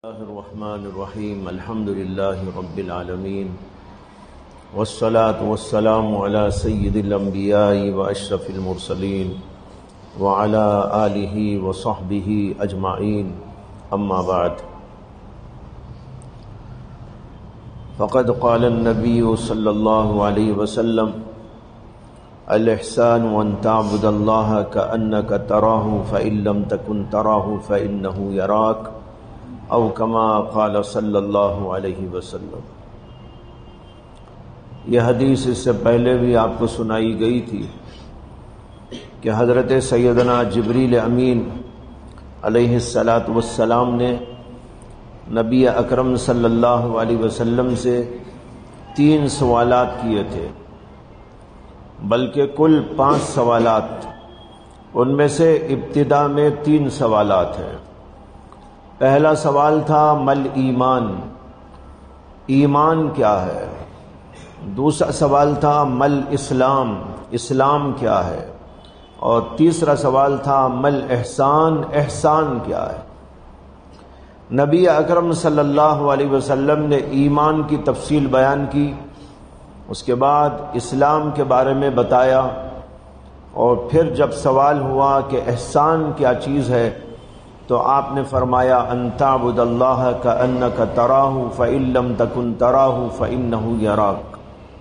الرحمن الرحیم الحمد للہ رب العالمین والصلاة والسلام علی سید الانبیاء واشرف المرسلین وعلی آلہ وصحبہ اجمعین اما بعد فقد قال النبی صلی اللہ علیہ وسلم الاحسان ان تعبد اللہ کأنک تراہ فإن لم تکن تراہ فإنہ یراک او کما قال صلی اللہ علیہ وسلم۔ یہ حدیث اس سے پہلے بھی آپ کو سنائی گئی تھی کہ حضرت سیدنا جبریل امین علیہ السلام نے نبی اکرم صلی اللہ علیہ وسلم سے 3 سوالات کیے تھے، بلکہ کل 5 سوالات، ان میں سے ابتدا میں 3 سوالات ہیں۔ پہلا سوال تھا مل ایمان، ایمان کیا ہے؟ دوسرا سوال تھا مل اسلام، اسلام کیا ہے؟ اور تیسرا سوال تھا مل احسان، احسان کیا ہے؟ نبی اکرم صلی اللہ علیہ وسلم نے ایمان کی تفصیل بیان کی، اس کے بعد اسلام کے بارے میں بتایا، اور پھر جب سوال ہوا کہ احسان کیا چیز ہے تو آپ نے فرمایا ان تعبد اللہ کأنک تراہ فإن لم تکن تراہ فإنہ یراک۔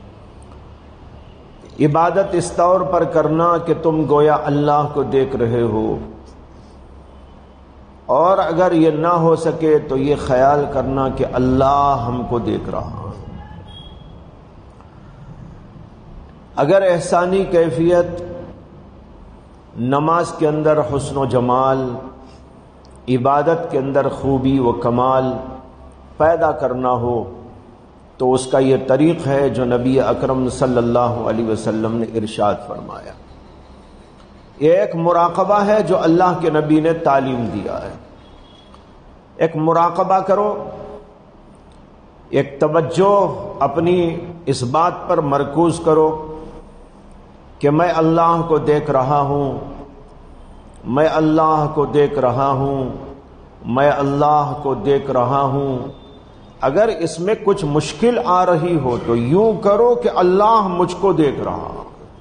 عبادت اس طور پر کرنا کہ تم گویا اللہ کو دیکھ رہے ہو، اور اگر یہ نہ ہو سکے تو یہ خیال کرنا کہ اللہ ہم کو دیکھ رہا۔ اگر احسانی کیفیت نماز کے اندر حسن و جمال، عبادت کے اندر خوبی و کمال پیدا کرنا ہو تو اس کا یہ طریق ہے جو نبی اکرم صلی اللہ علیہ وسلم نے ارشاد فرمایا۔ یہ ایک مراقبہ ہے جو اللہ کے نبی نے تعلیم دیا ہے۔ ایک مراقبہ کرو، ایک توجہ اپنی اس بات پر مرکوز کرو کہ میں اللہ کو دیکھ رہا ہوں، میں اللہ کو دیکھ رہا ہوں، میں اللہ کو دیکھ رہا ہوں۔ اگر اس میں کچھ مشکل آ رہی ہو تو یوں کرو کہ اللہ مجھ کو دیکھ رہا۔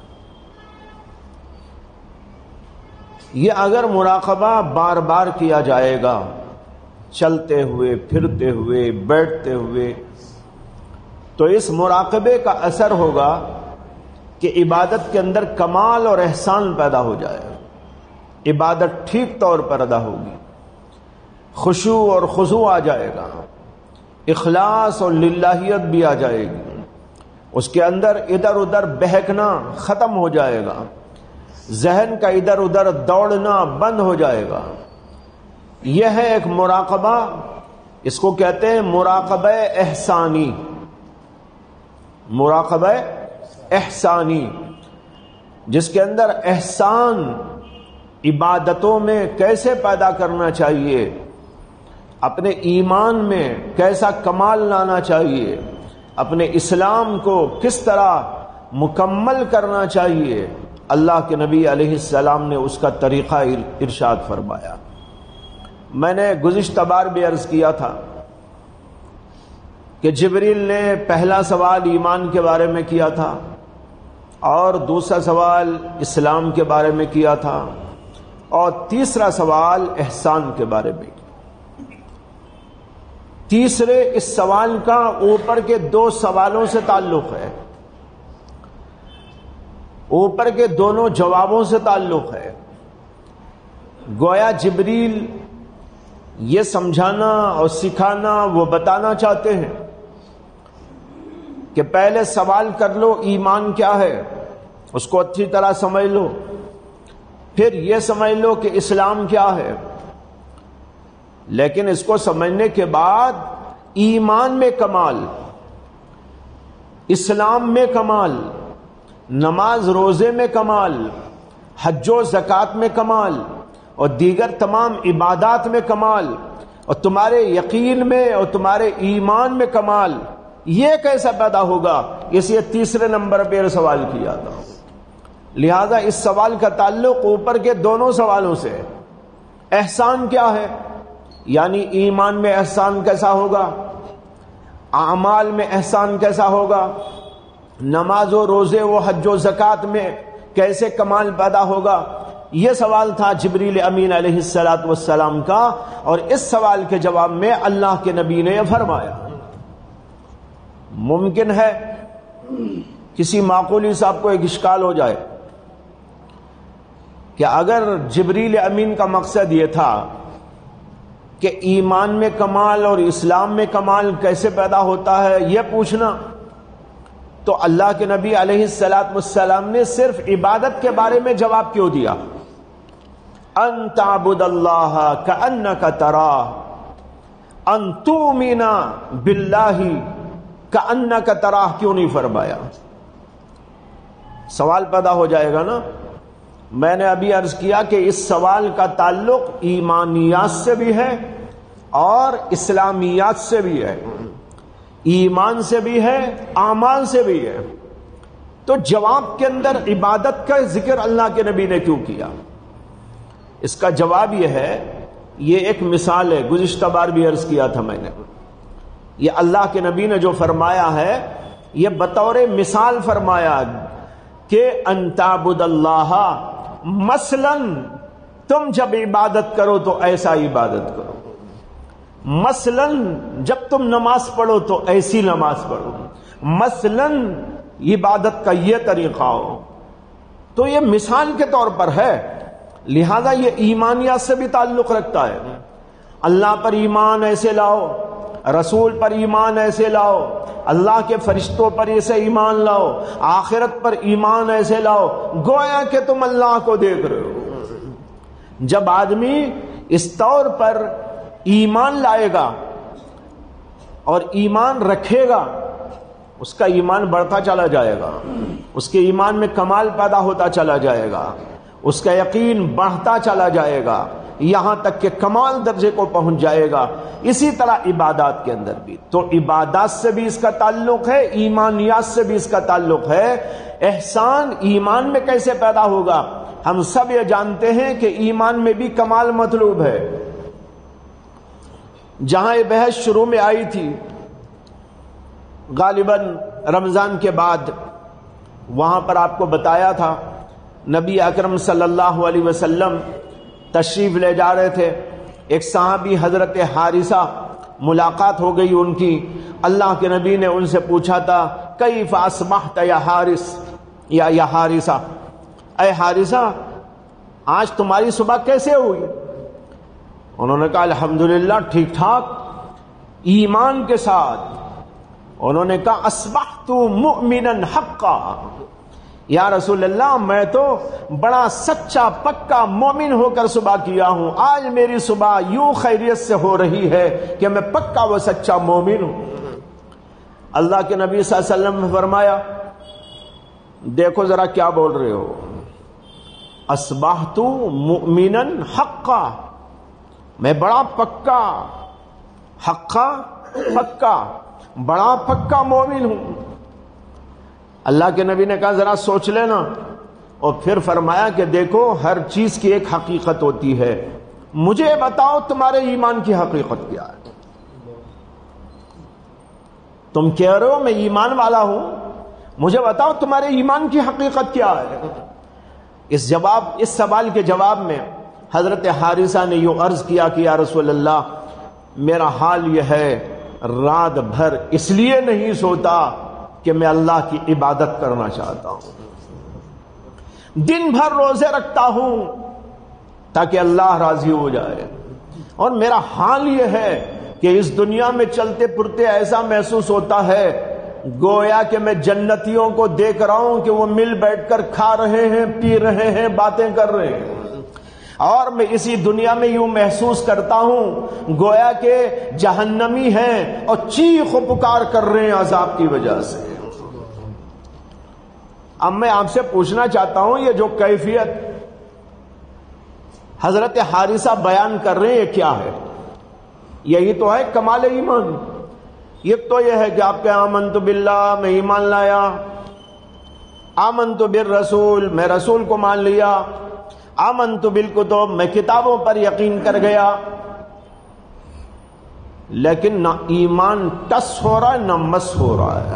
یہ اگر مراقبہ بار بار کیا جائے گا، چلتے ہوئے، پھرتے ہوئے، بیٹھتے ہوئے، تو اس مراقبے کا اثر ہوگا کہ عبادت کے اندر کمال اور احسان پیدا ہو جائے گا، عبادت ٹھیک طور پر ادا ہوگی، خشوع اور خضوع آ جائے گا، اخلاص اور للہیت بھی آ جائے گی، اس کے اندر ادھر ادھر بہکنا ختم ہو جائے گا، ذہن کا ادھر ادھر دوڑنا بند ہو جائے گا۔ یہ ہے ایک مراقبہ، اس کو کہتے ہیں مراقبہ احسانی، مراقبہ احسانی، جس کے اندر احسان عبادتوں میں کیسے پیدا کرنا چاہیے، اپنے ایمان میں کیسا کمال لانا چاہیے، اپنے اسلام کو کس طرح مکمل کرنا چاہیے، اللہ کے نبی علیہ السلام نے اس کا طریقہ ارشاد فرمایا۔ میں نے گزشتہ بار بھی عرض کیا تھا کہ جبریل نے پہلا سوال ایمان کے بارے میں کیا تھا، اور دوسرا سوال اسلام کے بارے میں کیا تھا، اور تیسرا سوال احسان کے بارے میں۔ تیسرے اس سوال کا اوپر کے 2 سوالوں سے تعلق ہے، اوپر کے دونوں جوابوں سے تعلق ہے۔ گویا جبریل یہ سمجھانا اور سکھانا، وہ بتانا چاہتے ہیں کہ پہلے سوال کر لو ایمان کیا ہے، اس کو اچھی طرح سمجھ لو، پھر یہ سمجھ لو کہ اسلام کیا ہے، لیکن اس کو سمجھنے کے بعد ایمان میں کمال، اسلام میں کمال، نماز روزے میں کمال، حج و زکوٰۃ میں کمال، اور دیگر تمام عبادات میں کمال، اور تمہارے یقین میں اور تمہارے ایمان میں کمال، یہ کیسا پیدا ہوگا، اس لیے تیسرے نمبر پہ سوال کیا تھا۔ لہذا اس سوال کا تعلق اوپر کے دونوں سوالوں سے ہے۔ احسان کیا ہے؟ یعنی ایمان میں احسان کیسا ہوگا، اعمال میں احسان کیسا ہوگا، نماز و روزے و حج و زکوٰۃ میں کیسے کمال پیدا ہوگا، یہ سوال تھا جبریل امین علیہ السلام کا، اور اس سوال کے جواب میں اللہ کے نبی نے یہ فرمایا۔ ممکن ہے کسی معقولی صاحب کو ایک اشکال ہو جائے کہ اگر جبریل امین کا مقصد یہ تھا کہ ایمان میں کمال اور اسلام میں کمال کیسے پیدا ہوتا ہے یہ پوچھنا، تو اللہ کے نبی علیہ السلام نے صرف عبادت کے بارے میں جواب کیوں دیا؟ ان تعبد اللہ کأنک تراہ، ان تؤمن باللہ کأنک تراہ کیوں نہیں فرمایا؟ سوال پیدا ہو جائے گا نا۔ میں نے ابھی عرض کیا کہ اس سوال کا تعلق ایمانیات سے بھی ہے اور اسلامیات سے بھی ہے، ایمان سے بھی ہے، اعمال سے بھی ہے، تو جواب کے اندر عبادت کا ذکر اللہ کے نبی نے کیوں کیا؟ اس کا جواب یہ ہے، یہ ایک مثال ہے، گزشتہ بار بھی عرض کیا تھا میں نے، یہ اللہ کے نبی نے جو فرمایا ہے یہ بطور مثال فرمایا کہ ان تعبد اللہ، مثلا تم جب عبادت کرو تو ایسا عبادت کرو، مثلا جب تم نماز پڑھو تو ایسی نماز پڑھو، مثلا عبادت کا یہ طریقہ ہو، تو یہ مثال کے طور پر ہے، لہذا یہ ایمانیات سے بھی تعلق رکھتا ہے۔ اللہ پر ایمان ایسے لاؤ، رسول پر ایمان ایسے لاؤ، اللہ کے فرشتوں پر ایسے ایمان لاؤ، آخرت پر ایمان ایسے لاؤ، گویا کہ تم اللہ کو دیکھ رہے ہو۔ جب آدمی اس طور پر ایمان لائے گا اور ایمان رکھے گا، اس کا ایمان بڑھتا چلا جائے گا، اس کے ایمان میں کمال پیدا ہوتا چلا جائے گا، اس کا یقین بڑھتا چلا جائے گا، یہاں تک کہ کمال درجے کو پہنچ جائے گا۔ اسی طرح عبادات کے اندر بھی، تو عبادات سے بھی اس کا تعلق ہے، ایمانیات سے بھی اس کا تعلق ہے۔ احسان ایمان میں کیسے پیدا ہوگا؟ ہم سب یہ جانتے ہیں کہ ایمان میں بھی کمال مطلوب ہے۔ جہاں یہ بحث شروع میں آئی تھی غالباً رمضان کے بعد، وہاں پر آپ کو بتایا تھا نبی اکرم صلی اللہ علیہ وسلم تشریف لے جا رہے تھے، ایک صحابی حضرت حارثہ ملاقات ہو گئی ان کی، اللہ کے نبی نے ان سے پوچھا تھا کیف اصبحت یا حارث یا حارثہ، اے حارثہ آج تمہاری صبح کیسے ہوئی؟ انہوں نے کہا الحمدللہ ٹھیک ٹھاک ایمان کے ساتھ۔ انہوں نے کہا اصبحت مؤمنا حقا، یا رسول اللہ میں تو بڑا سچا پکا مومن ہو کر صبح کیا ہوں، آج میری صبح یوں خیریت سے ہو رہی ہے کہ میں پکا و سچا مومن ہوں۔ اللہ کے نبی صلی اللہ علیہ وسلم نے فرمایا دیکھو ذرا کیا بول رہے ہو، اصبحت مؤمنا حقا، میں بڑا پکا، حقا پکا، بڑا پکا مومن ہوں۔ اللہ کے نبی نے کہا ذرا سوچ لینا، اور پھر فرمایا کہ دیکھو ہر چیز کی ایک حقیقت ہوتی ہے، مجھے بتاؤ تمہارے ایمان کی حقیقت کیا ہے؟ تم کہہ رہے ہو میں ایمان والا ہوں، مجھے بتاؤ تمہارے ایمان کی حقیقت کیا ہے؟ اس سوال کے جواب میں حضرت حارثہ نے یوں عرض کیا کہ یا رسول اللہ میرا حال یہ ہے، رات بھر اس لیے نہیں سوتا کہ میں اللہ کی عبادت کرنا چاہتا ہوں، دن بھر روزے رکھتا ہوں تاکہ اللہ راضی ہو جائے، اور میرا حال یہ ہے کہ اس دنیا میں چلتے پھرتے ایسا محسوس ہوتا ہے گویا کہ میں جنتیوں کو دیکھ رہا ہوں کہ وہ مل بیٹھ کر کھا رہے ہیں، پی رہے ہیں، باتیں کر رہے ہیں، اور میں اسی دنیا میں یوں محسوس کرتا ہوں گویا کہ جہنمی ہیں اور چیخ و پکار کر رہے ہیں عذاب کی وجہ سے۔ اب میں آپ سے پوچھنا چاہتا ہوں یہ جو کیفیت حضرت حارثہ بیان کر رہے ہیں یہ کیا ہے؟ یہی تو ہے کمال ایمان۔ ایک تو یہ ہے کہ آپ کے آمنت باللہ، میں ایمان لایا، آمنت بالرسول، میں رسول کو مان لیا، آمنت بالکتب، میں کتابوں پر یقین کر گیا، لیکن نہ ایمان ٹس ہو رہا ہے نہ مس ہو رہا ہے،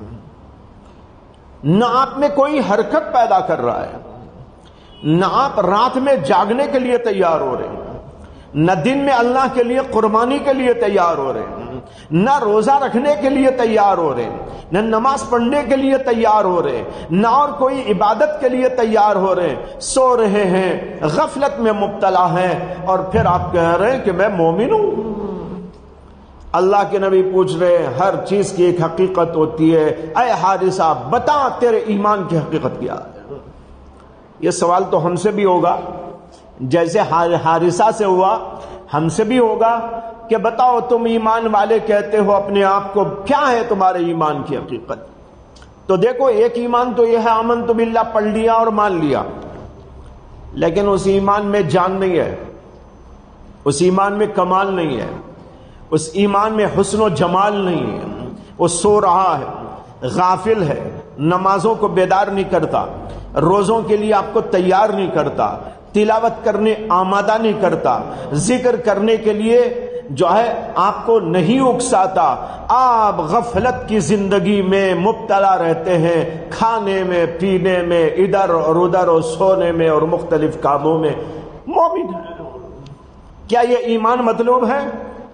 نہ آپ میں کوئی حرکت پیدا کر رہا ہے، نہ آپ رات میں جاگنے کے لیے تیار ہو رہے ہیں، نہ دن میں اللہ کے لیے قربانی کے لیے تیار ہو رہے ہیں، نہ روزہ رکھنے کے لیے تیار ہو رہے ہیں، نہ نماز پڑھنے کے لیے تیار ہو رہے ہیں، نہ اور کوئی عبادت کے لیے تیار ہو رہے ہیں، سو رہے ہیں، غفلت میں مبتلا ہیں، اور پھر آپ کہہ رہے ہیں کہ میں مومن ہوں۔ اللہ کے نبی پوچھ رہے ہیں ہر چیز کی ایک حقیقت ہوتی ہے، اے حارثہ بتا تیرے ایمان کی حقیقت کیا ہے؟ یہ سوال تو ہم سے بھی ہوگا، جیسے حارثہ سے ہوا ہم سے بھی ہوگا کہ بتاؤ تم ایمان والے کہتے ہو اپنے آپ کو، کیا ہے تمہارے ایمان کی حقیقت؟ تو دیکھو ایک ایمان تو یہ ہے آمنت باللہ پڑھ لیا اور مان لیا، لیکن اس ایمان میں جان نہیں ہے، اس ایمان میں کمال نہیں ہے، اس ایمان میں حسن و جمال نہیں ہے، وہ سو رہا ہے، غافل ہے، نمازوں کو بیدار نہیں کرتا، روزوں کے لیے آپ کو تیار نہیں کرتا، تلاوت کرنے آمادہ نہیں کرتا، ذکر کرنے کے لیے جو ہے آپ کو نہیں اکساتا، آپ غفلت کی زندگی میں مبتلا رہتے ہیں، کھانے میں، پینے میں، ادھر اور ادھر اور سونے میں اور مختلف کاموں میں مومن ہے۔ کیا یہ ایمان مطلوب ہے؟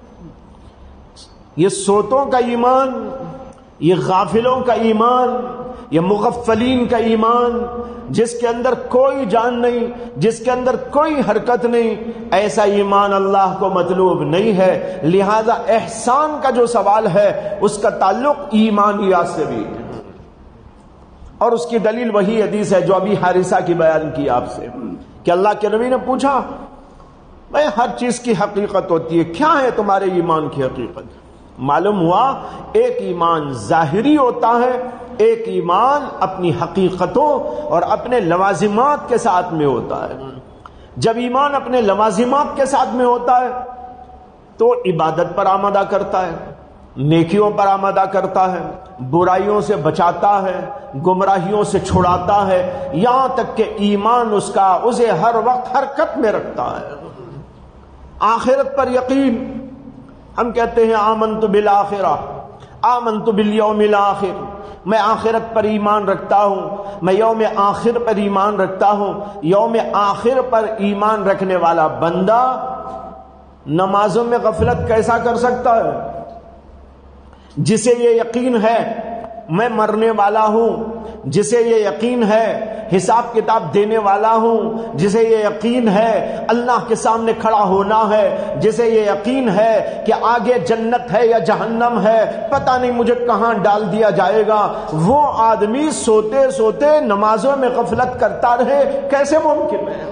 یہ سوتوں کا ایمان، یہ غافلوں کا ایمان، یہ مغفلین کا ایمان، جس کے اندر کوئی جان نہیں، جس کے اندر کوئی حرکت نہیں، ایسا ایمان اللہ کو مطلوب نہیں ہے۔ لہذا احسان کا جو سوال ہے اس کا تعلق ایمانیات سے بھی ہے، اور اس کی دلیل وہی حدیث ہے جو ابھی حارثہ کی بیان کی آپ سے، کہ اللہ کے نبی نے پوچھا بھائی ہر چیز کی حقیقت ہوتی ہے، کیا ہے تمہارے ایمان کی حقیقت؟ معلوم ہوا ایک ایمان ظاہری ہوتا ہے، ایک ایمان اپنی حقیقتوں اور اپنے لوازمات کے ساتھ میں ہوتا ہے۔ جب ایمان اپنے لوازمات کے ساتھ میں ہوتا ہے تو عبادت پر آمادہ کرتا ہے، نیکیوں پر آمادہ کرتا ہے، برائیوں سے بچاتا ہے، گمراہیوں سے چھڑاتا ہے، یہاں تک کہ ایمان اسے ہر وقت حرکت میں رکھتا ہے۔ آخرت پر یقین، ہم کہتے ہیں آمنت بالآخرہ، آمنت بالیوم الآخر، میں آخرت پر ایمان رکھتا ہوں، میں یوم آخر پر ایمان رکھتا ہوں۔ یوم آخر پر ایمان رکھنے والا بندہ نمازوں میں غفلت کیسا کر سکتا ہے؟ جسے یہ یقین ہے میں مرنے والا ہوں، جسے یہ یقین ہے حساب کتاب دینے والا ہوں، جسے یہ یقین ہے اللہ کے سامنے کھڑا ہونا ہے، جسے یہ یقین ہے کہ آگے جنت ہے یا جہنم ہے، پتہ نہیں مجھے کہاں ڈال دیا جائے گا، وہ آدمی سوتے سوتے نمازوں میں غفلت کرتا رہے، کیسے ممکن ہے؟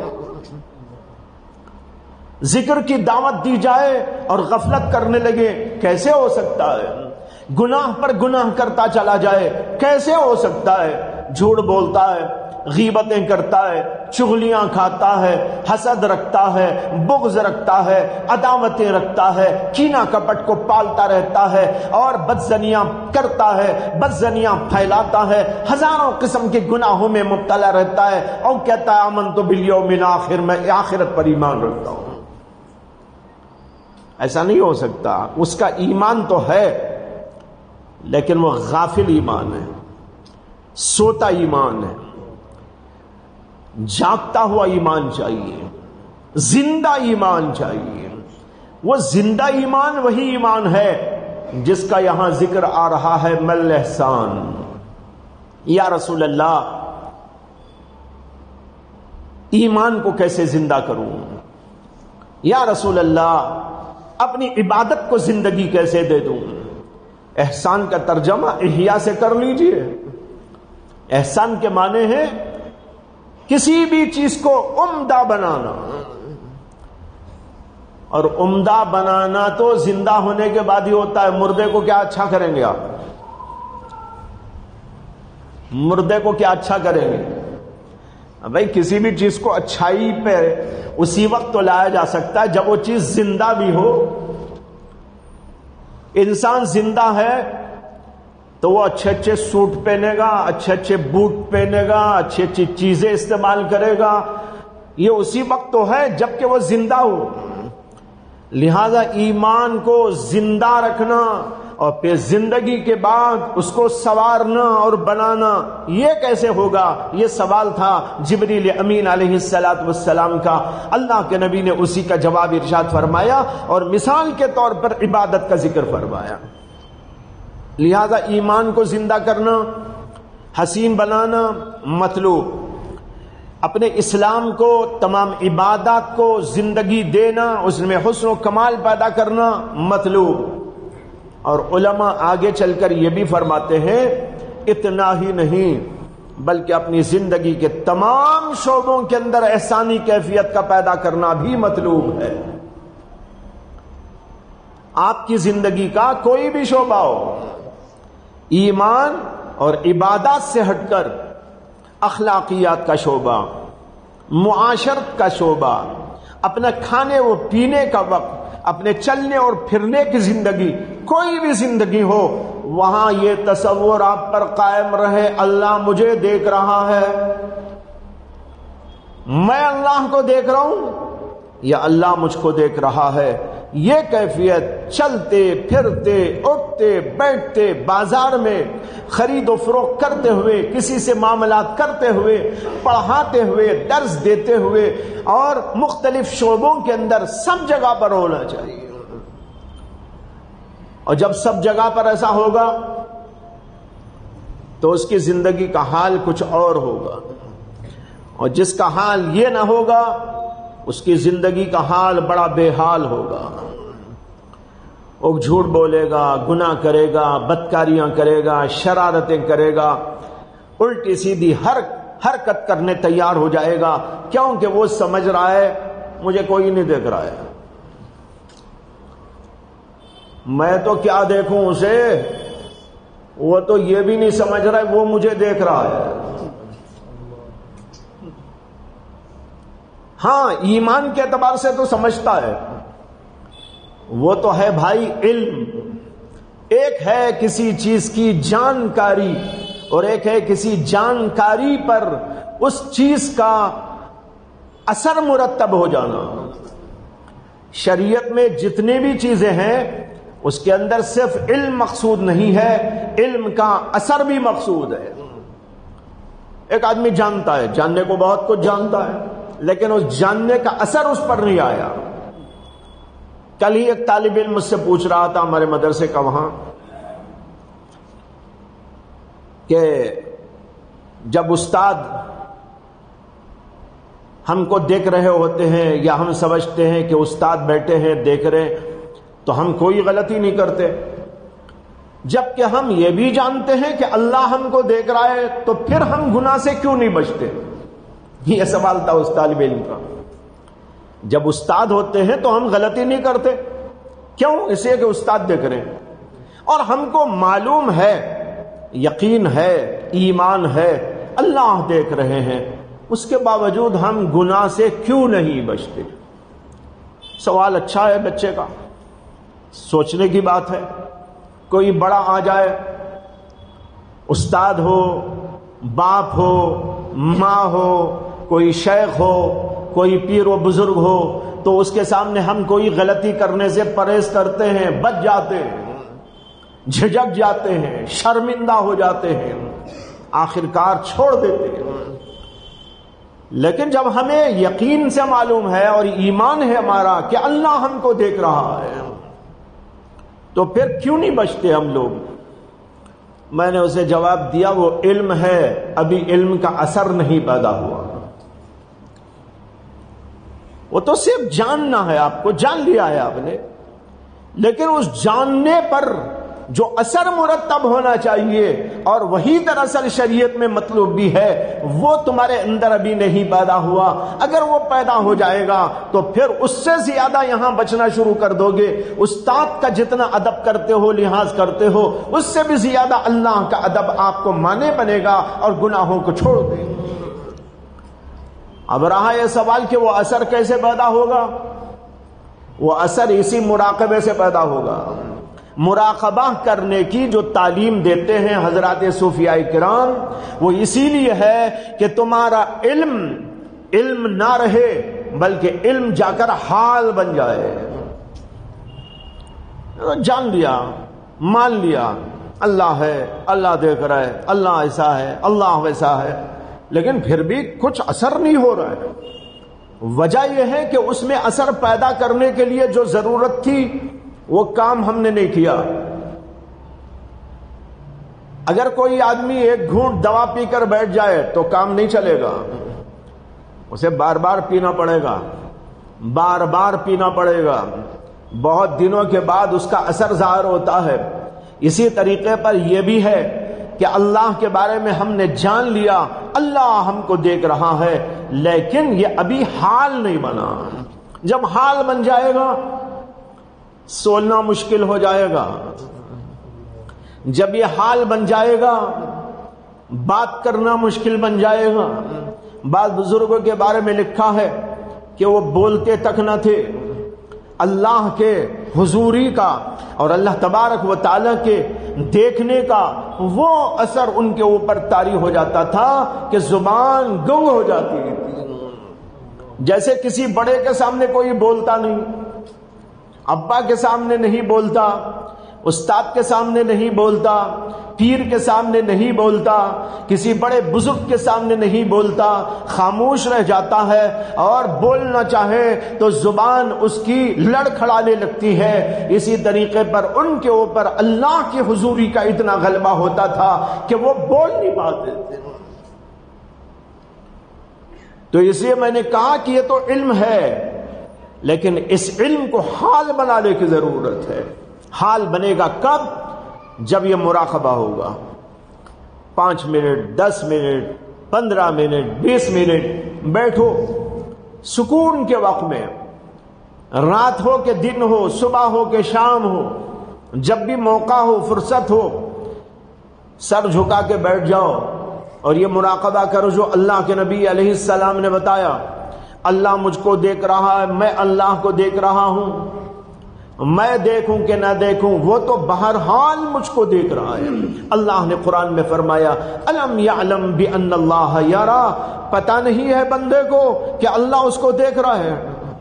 ذکر کی دعوت دی جائے اور غفلت کرنے لگے، کیسے ہو سکتا ہے؟ گناہ پر گناہ کرتا چلا جائے، کیسے ہو سکتا ہے؟ جھوٹ بولتا ہے، غیبتیں کرتا ہے، چغلیاں کھاتا ہے، حسد رکھتا ہے، بغض رکھتا ہے، عداوتیں رکھتا ہے، کینہ کپٹ کو پالتا رہتا ہے اور بدزنیاں کرتا ہے، بدزنیاں پھیلاتا ہے، ہزاروں قسم کے گناہوں میں مبتلا رہتا ہے اور کہتا ہے آمنت بالیوم الآخر، میں آخرت پر ایمان رکھتا ہوں۔ ایسا نہیں ہو سکتا، اس کا ایمان تو ہے لیکن وہ غافل ایمان ہے، سوتا ایمان ہے، جاگتا ہوا ایمان چاہیے، زندہ ایمان چاہیے۔ وہ زندہ ایمان وہی ایمان ہے جس کا یہاں ذکر آ رہا ہے، مل احسان۔ یا رسول اللہ ایمان کو کیسے زندہ کروں؟ یا رسول اللہ اپنی عبادت کو زندگی کیسے دے دوں؟ احسان کا ترجمہ احیاء سے کر لیجئے۔ احسان کے معنی ہے کسی بھی چیز کو عمدہ بنانا، اور عمدہ بنانا تو زندہ ہونے کے بعد ہی ہوتا ہے۔ مردے کو کیا اچھا کریں گے آپ؟ مردے کو کیا اچھا کریں گے؟ بھائی کسی بھی چیز کو اچھائی پہ اسی وقت تو لایا جا سکتا ہے جب وہ چیز زندہ بھی ہو۔ انسان زندہ ہے تو وہ اچھے اچھے سوٹ پہنے گا، اچھے اچھے بوٹ پہنے گا، اچھی اچھی چیزیں استعمال کرے گا، یہ اسی وقت تو ہے جب کہ وہ زندہ ہو۔ لہذا ایمان کو زندہ رکھنا اور پھر زندگی کے بعد اس کو سنوارنا اور بنانا، یہ کیسے ہوگا؟ یہ سوال تھا جبریل امین علیہ السلام کا۔ اللہ کے نبی نے اسی کا جواب ارشاد فرمایا اور مثال کے طور پر عبادت کا ذکر فرمایا۔ لہذا ایمان کو زندہ کرنا، حسین بنانا مطلوب، اپنے اسلام کو، تمام عبادات کو زندگی دینا، اس میں حسن و کمال پیدا کرنا مطلوب۔ اور علماء آگے چل کر یہ بھی فرماتے ہیں اتنا ہی نہیں بلکہ اپنی زندگی کے تمام شعبوں کے اندر احسانی کیفیت کا پیدا کرنا بھی مطلوب ہے۔ آپ کی زندگی کا کوئی بھی شعبہ ہو، ایمان اور عبادات سے ہٹ کر اخلاقیات کا شعبہ، معاشرت کا شعبہ، اپنا کھانے و پینے کا وقت، اپنے چلنے اور پھرنے کی زندگی، کوئی بھی زندگی ہو، وہاں یہ تصور آپ پر قائم رہے اللہ مجھے دیکھ رہا ہے، میں اللہ کو دیکھ رہا ہوں یا اللہ مجھ کو دیکھ رہا ہے۔ یہ کیفیت چلتے پھرتے اٹھتے بیٹھتے، بازار میں خرید و فروخت کرتے ہوئے، کسی سے معاملات کرتے ہوئے، پڑھاتے ہوئے، درس دیتے ہوئے اور مختلف شعبوں کے اندر سب جگہ پر ہونا چاہیے۔ اور جب سب جگہ پر ایسا ہوگا تو اس کی زندگی کا حال کچھ اور ہوگا، اور جس کا حال یہ نہ ہوگا اس کی زندگی کا حال بڑا بے حال ہوگا۔ وہ جھوٹ بولے گا، گناہ کرے گا، بدکاریاں کرے گا، شرارتیں کرے گا، الٹی سیدھی ہر حرکت کرنے تیار ہو جائے گا، کیونکہ وہ سمجھ رہا ہے مجھے کوئی نہیں دیکھ رہا ہے، میں تو کیا دیکھوں اسے، وہ تو یہ بھی نہیں سمجھ رہا ہے وہ مجھے دیکھ رہا ہے۔ ہاں ایمان کے اعتبار سے تو سمجھتا ہے، وہ تو ہے بھائی علم، ایک ہے کسی چیز کی جانکاری اور ایک ہے کسی جانکاری پر اس چیز کا اثر مرتب ہو جانا۔ شریعت میں جتنی بھی چیزیں ہیں اس کے اندر صرف علم مقصود نہیں ہے، علم کا اثر بھی مقصود ہے۔ ایک آدمی جانتا ہے، جاننے کو بہت کچھ جانتا ہے، لیکن اس جاننے کا اثر اس پر نہیں آیا۔ کل ہی ایک طالب علم مجھ سے پوچھ رہا تھا ہمارے مدرسے کا وہاں کہ جب استاد ہم کو دیکھ رہے ہوتے ہیں یا ہم سمجھتے ہیں کہ استاد بیٹھے ہیں دیکھ رہے تو ہم کوئی غلطی نہیں کرتے، جبکہ ہم یہ بھی جانتے ہیں کہ اللہ ہم کو دیکھ رہا ہے تو پھر ہم گناہ سے کیوں نہیں بچتے؟ یہ سوال تھا اس طالب علم کا۔ جب استاد ہوتے ہیں تو ہم غلطی نہیں کرتے، کیوں؟ اس لیے کہ استاد دیکھ رہے ہیں، اور ہم کو معلوم ہے، یقین ہے، ایمان ہے اللہ دیکھ رہے ہیں، اس کے باوجود ہم گناہ سے کیوں نہیں بچتے؟ سوال اچھا ہے بچے کا، سوچنے کی بات ہے۔ کوئی بڑا آ جائے، استاد ہو، باپ ہو، ماں ہو، کوئی شیخ ہو، کوئی پیر و بزرگ ہو، تو اس کے سامنے ہم کوئی غلطی کرنے سے پرہیز کرتے ہیں، بچ جاتے ہیں، جھجک جاتے ہیں، شرمندہ ہو جاتے ہیں، آخرکار چھوڑ دیتے ہیں۔ لیکن جب ہمیں یقین سے معلوم ہے اور ایمان ہے ہمارا کہ اللہ ہم کو دیکھ رہا ہے تو پھر کیوں نہیں بچتے ہم لوگ؟ میں نے اسے جواب دیا وہ علم ہے، ابھی علم کا اثر نہیں پیدا ہوا، وہ تو صرف جاننا ہے، آپ کو جان لیا ہے آپ نے، لیکن اس جاننے پر جو اثر مرتب ہونا چاہیے اور وہی دراصل شریعت میں مطلوب بھی ہے وہ تمہارے اندر ابھی نہیں پیدا ہوا۔ اگر وہ پیدا ہو جائے گا تو پھر اس سے زیادہ یہاں بچنا شروع کر دو گے۔ استاد کا جتنا ادب کرتے ہو، لحاظ کرتے ہو، اس سے بھی زیادہ اللہ کا ادب آپ کو مانے بنے گا اور گناہوں کو چھوڑ دے۔ اب رہا یہ سوال کہ وہ اثر کیسے پیدا ہوگا؟ وہ اثر اسی مراقبے سے پیدا ہوگا۔ مراقبہ کرنے کی جو تعلیم دیتے ہیں حضرات صوفیاء کرام، وہ اسی لیے ہے کہ تمہارا علم نہ رہے بلکہ علم جا کر حال بن جائے۔ جان لیا، مان لیا اللہ ہے، اللہ دیکھ رہا ہے، اللہ ایسا ہے، اللہ ویسا ہے، لیکن پھر بھی کچھ اثر نہیں ہو رہا ہے۔ وجہ یہ ہے کہ اس میں اثر پیدا کرنے کے لیے جو ضرورت تھی وہ کام ہم نے نہیں کیا۔ اگر کوئی آدمی ایک گھونٹ دوا پی کر بیٹھ جائے تو کام نہیں چلے گا، اسے بار بار پینا پڑے گا، بار بار پینا پڑے گا، بہت دنوں کے بعد اس کا اثر ظاہر ہوتا ہے۔ اسی طریقے پر یہ بھی ہے کہ اللہ کے بارے میں ہم نے جان لیا اللہ ہم کو دیکھ رہا ہے، لیکن یہ ابھی حال نہیں بنا۔ جب حال بن جائے گا سولنا مشکل ہو جائے گا، جب یہ حال بن جائے گا بات کرنا مشکل بن جائے گا۔ بعض بزرگوں کے بارے میں لکھا ہے کہ وہ بولتے تک نہ تھے، اللہ کے حضوری کا اور اللہ تبارک و تعالیٰ کے دیکھنے کا وہ اثر ان کے اوپر طاری ہو جاتا تھا کہ زبان گنگ ہو جاتی تھی۔ جیسے کسی بڑے کے سامنے کوئی بولتا نہیں، ابا کے سامنے نہیں بولتا، استاد کے سامنے نہیں بولتا، پیر کے سامنے نہیں بولتا، کسی بڑے بزرگ کے سامنے نہیں بولتا، خاموش رہ جاتا ہے، اور بولنا چاہے تو زبان اس کی لڑکھڑانے لگتی ہے۔ اسی طریقے پر ان کے اوپر اللہ کی حضوری کا اتنا غلبہ ہوتا تھا کہ وہ بول نہیں پاتے تھے۔ تو اس لیے میں نے کہا کہ یہ تو علم ہے، لیکن اس علم کو حال بنانے کی ضرورت ہے۔ حال بنے گا کب؟ جب یہ مراقبہ ہوگا۔ 5 منٹ، 10 منٹ، 15 منٹ، 20 منٹ بیٹھو سکون کے وقت میں، رات ہو کہ دن ہو، صبح ہو کہ شام ہو، جب بھی موقع ہو، فرصت ہو، سر جھکا کے بیٹھ جاؤ اور یہ مراقبہ کرو جو اللہ کے نبی علیہ السلام نے بتایا۔ اللہ مجھ کو دیکھ رہا ہے، میں اللہ کو دیکھ رہا ہوں، میں دیکھوں کہ نہ دیکھوں وہ تو بہرحال مجھ کو دیکھ رہا ہے۔ اللہ نے قرآن میں فرمایا الم یعلم بان اللہ یرا، پتہ نہیں ہے بندے کو کہ اللہ اس کو دیکھ رہا ہے۔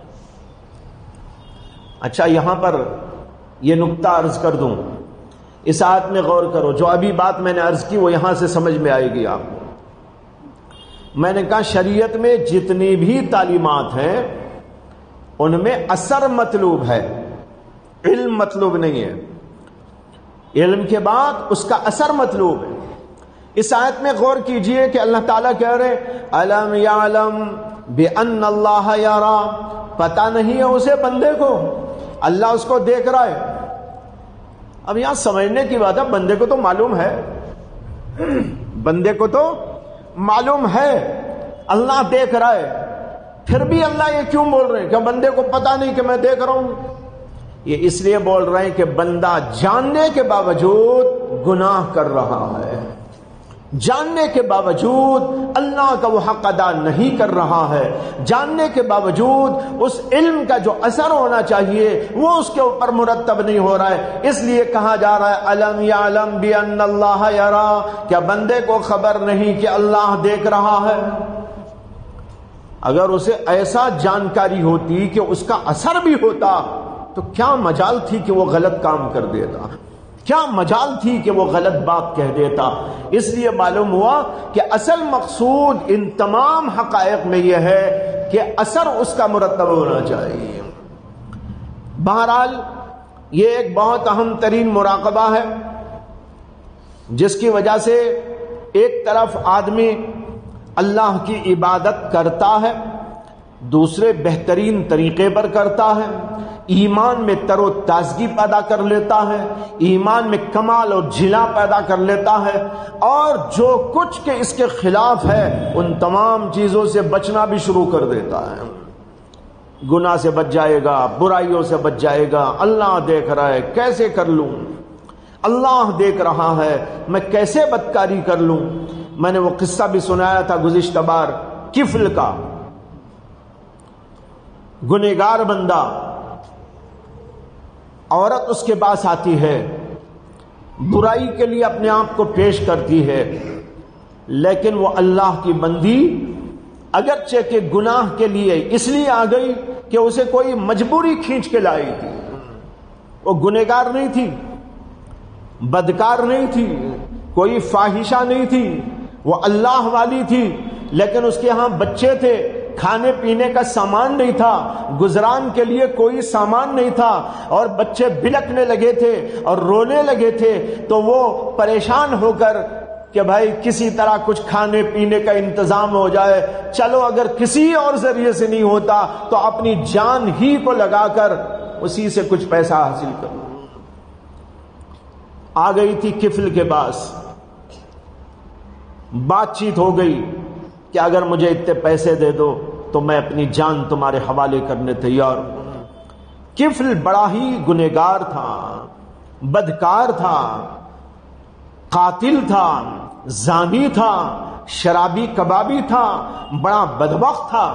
اچھا، یہاں پر یہ نقطہ عرض کر دوں، اس آیت میں غور کرو، جو ابھی بات میں نے عرض کی وہ یہاں سے سمجھ میں آئے گی آپ کو۔ میں نے کہا شریعت میں جتنی بھی تعلیمات ہیں ان میں اثر مطلوب ہے، علم مطلوب نہیں ہے۔ علم کے بعد اس کا اثر مطلوب ہے۔ اس آیت میں غور کیجئے کہ اللہ تعالیٰ کہہ رہے الم یعلم بان اللہ یرا، پتہ نہیں ہے اسے بندے کو اللہ اس کو دیکھ رہا ہے۔ اب یہاں سمجھنے کی بات ہے، بندے کو تو معلوم ہے، بندے کو تو معلوم ہے اللہ دیکھ رہا ہے، پھر بھی اللہ یہ کیوں بول رہے ہیں کہ بندے کو پتہ نہیں کہ میں دیکھ رہا ہوں؟ یہ اس لیے بول رہے ہیں کہ بندہ جاننے کے باوجود گناہ کر رہا ہے، جاننے کے باوجود اللہ کا وہ حق ادا نہیں کر رہا ہے، جاننے کے باوجود اس علم کا جو اثر ہونا چاہیے وہ اس کے اوپر مرتب نہیں ہو رہا ہے۔ اس لیے کہا جا رہا ہے الم یعلم بان اللہ یرا، کیا بندے کو خبر نہیں کہ اللہ دیکھ رہا ہے؟ اگر اسے ایسا جانکاری ہوتی کہ اس کا اثر بھی ہوتا تو کیا مجال تھی کہ وہ غلط کام کر دیتا، کیا مجال تھی کہ وہ غلط بات کہہ دیتا۔ اس لیے معلوم ہوا کہ اصل مقصود ان تمام حقائق میں یہ ہے کہ اثر اس کا مرتب ہونا چاہیے۔ بہرحال یہ ایک بہت اہم ترین مراقبہ ہے، جس کی وجہ سے ایک طرف آدمی اللہ کی عبادت کرتا ہے، دوسرے بہترین طریقے پر کرتا ہے، ایمان میں تر و تازگی پیدا کر لیتا ہے، ایمان میں کمال اور جلا پیدا کر لیتا ہے، اور جو کچھ کے اس کے خلاف ہے ان تمام چیزوں سے بچنا بھی شروع کر دیتا ہے۔ گناہ سے بچ جائے گا، برائیوں سے بچ جائے گا، اللہ دیکھ رہا ہے کیسے کر لوں، اللہ دیکھ رہا ہے میں کیسے بدکاری کر لوں۔ میں نے وہ قصہ بھی سنایا تھا گزشتہ بار، کفل کا، گنہگار بندہ، عورت اس کے پاس آتی ہے، برائی کے لیے اپنے آپ کو پیش کرتی ہے، لیکن وہ اللہ کی بندی اگرچہ کہ گناہ کے لیے اس لیے آ گئی کہ اسے کوئی مجبوری کھینچ کے لائی تھی، وہ گنہگار نہیں تھی، بدکار نہیں تھی، کوئی فاحشہ نہیں تھی، وہ اللہ والی تھی، لیکن اس کے ہاں بچے تھے، کھانے پینے کا سامان نہیں تھا، گزران کے لیے کوئی سامان نہیں تھا، اور بچے بلکنے لگے تھے اور رونے لگے تھے، تو وہ پریشان ہو کر کہ بھائی کسی طرح کچھ کھانے پینے کا انتظام ہو جائے، چلو اگر کسی اور ذریعے سے نہیں ہوتا تو اپنی جان ہی کو لگا کر اسی سے کچھ پیسہ حاصل کرو۔ آ گئی تھی کفل کے پاس، بات چیت ہو گئی کہ اگر مجھے اتنے پیسے دے دو تو میں اپنی جان تمہارے حوالے کرنے تیار ہوں۔ کفل بڑا ہی گنہگار تھا، بدکار تھا، قاتل تھا، زانی تھا، شرابی کبابی تھا، بڑا بدبخت تھا،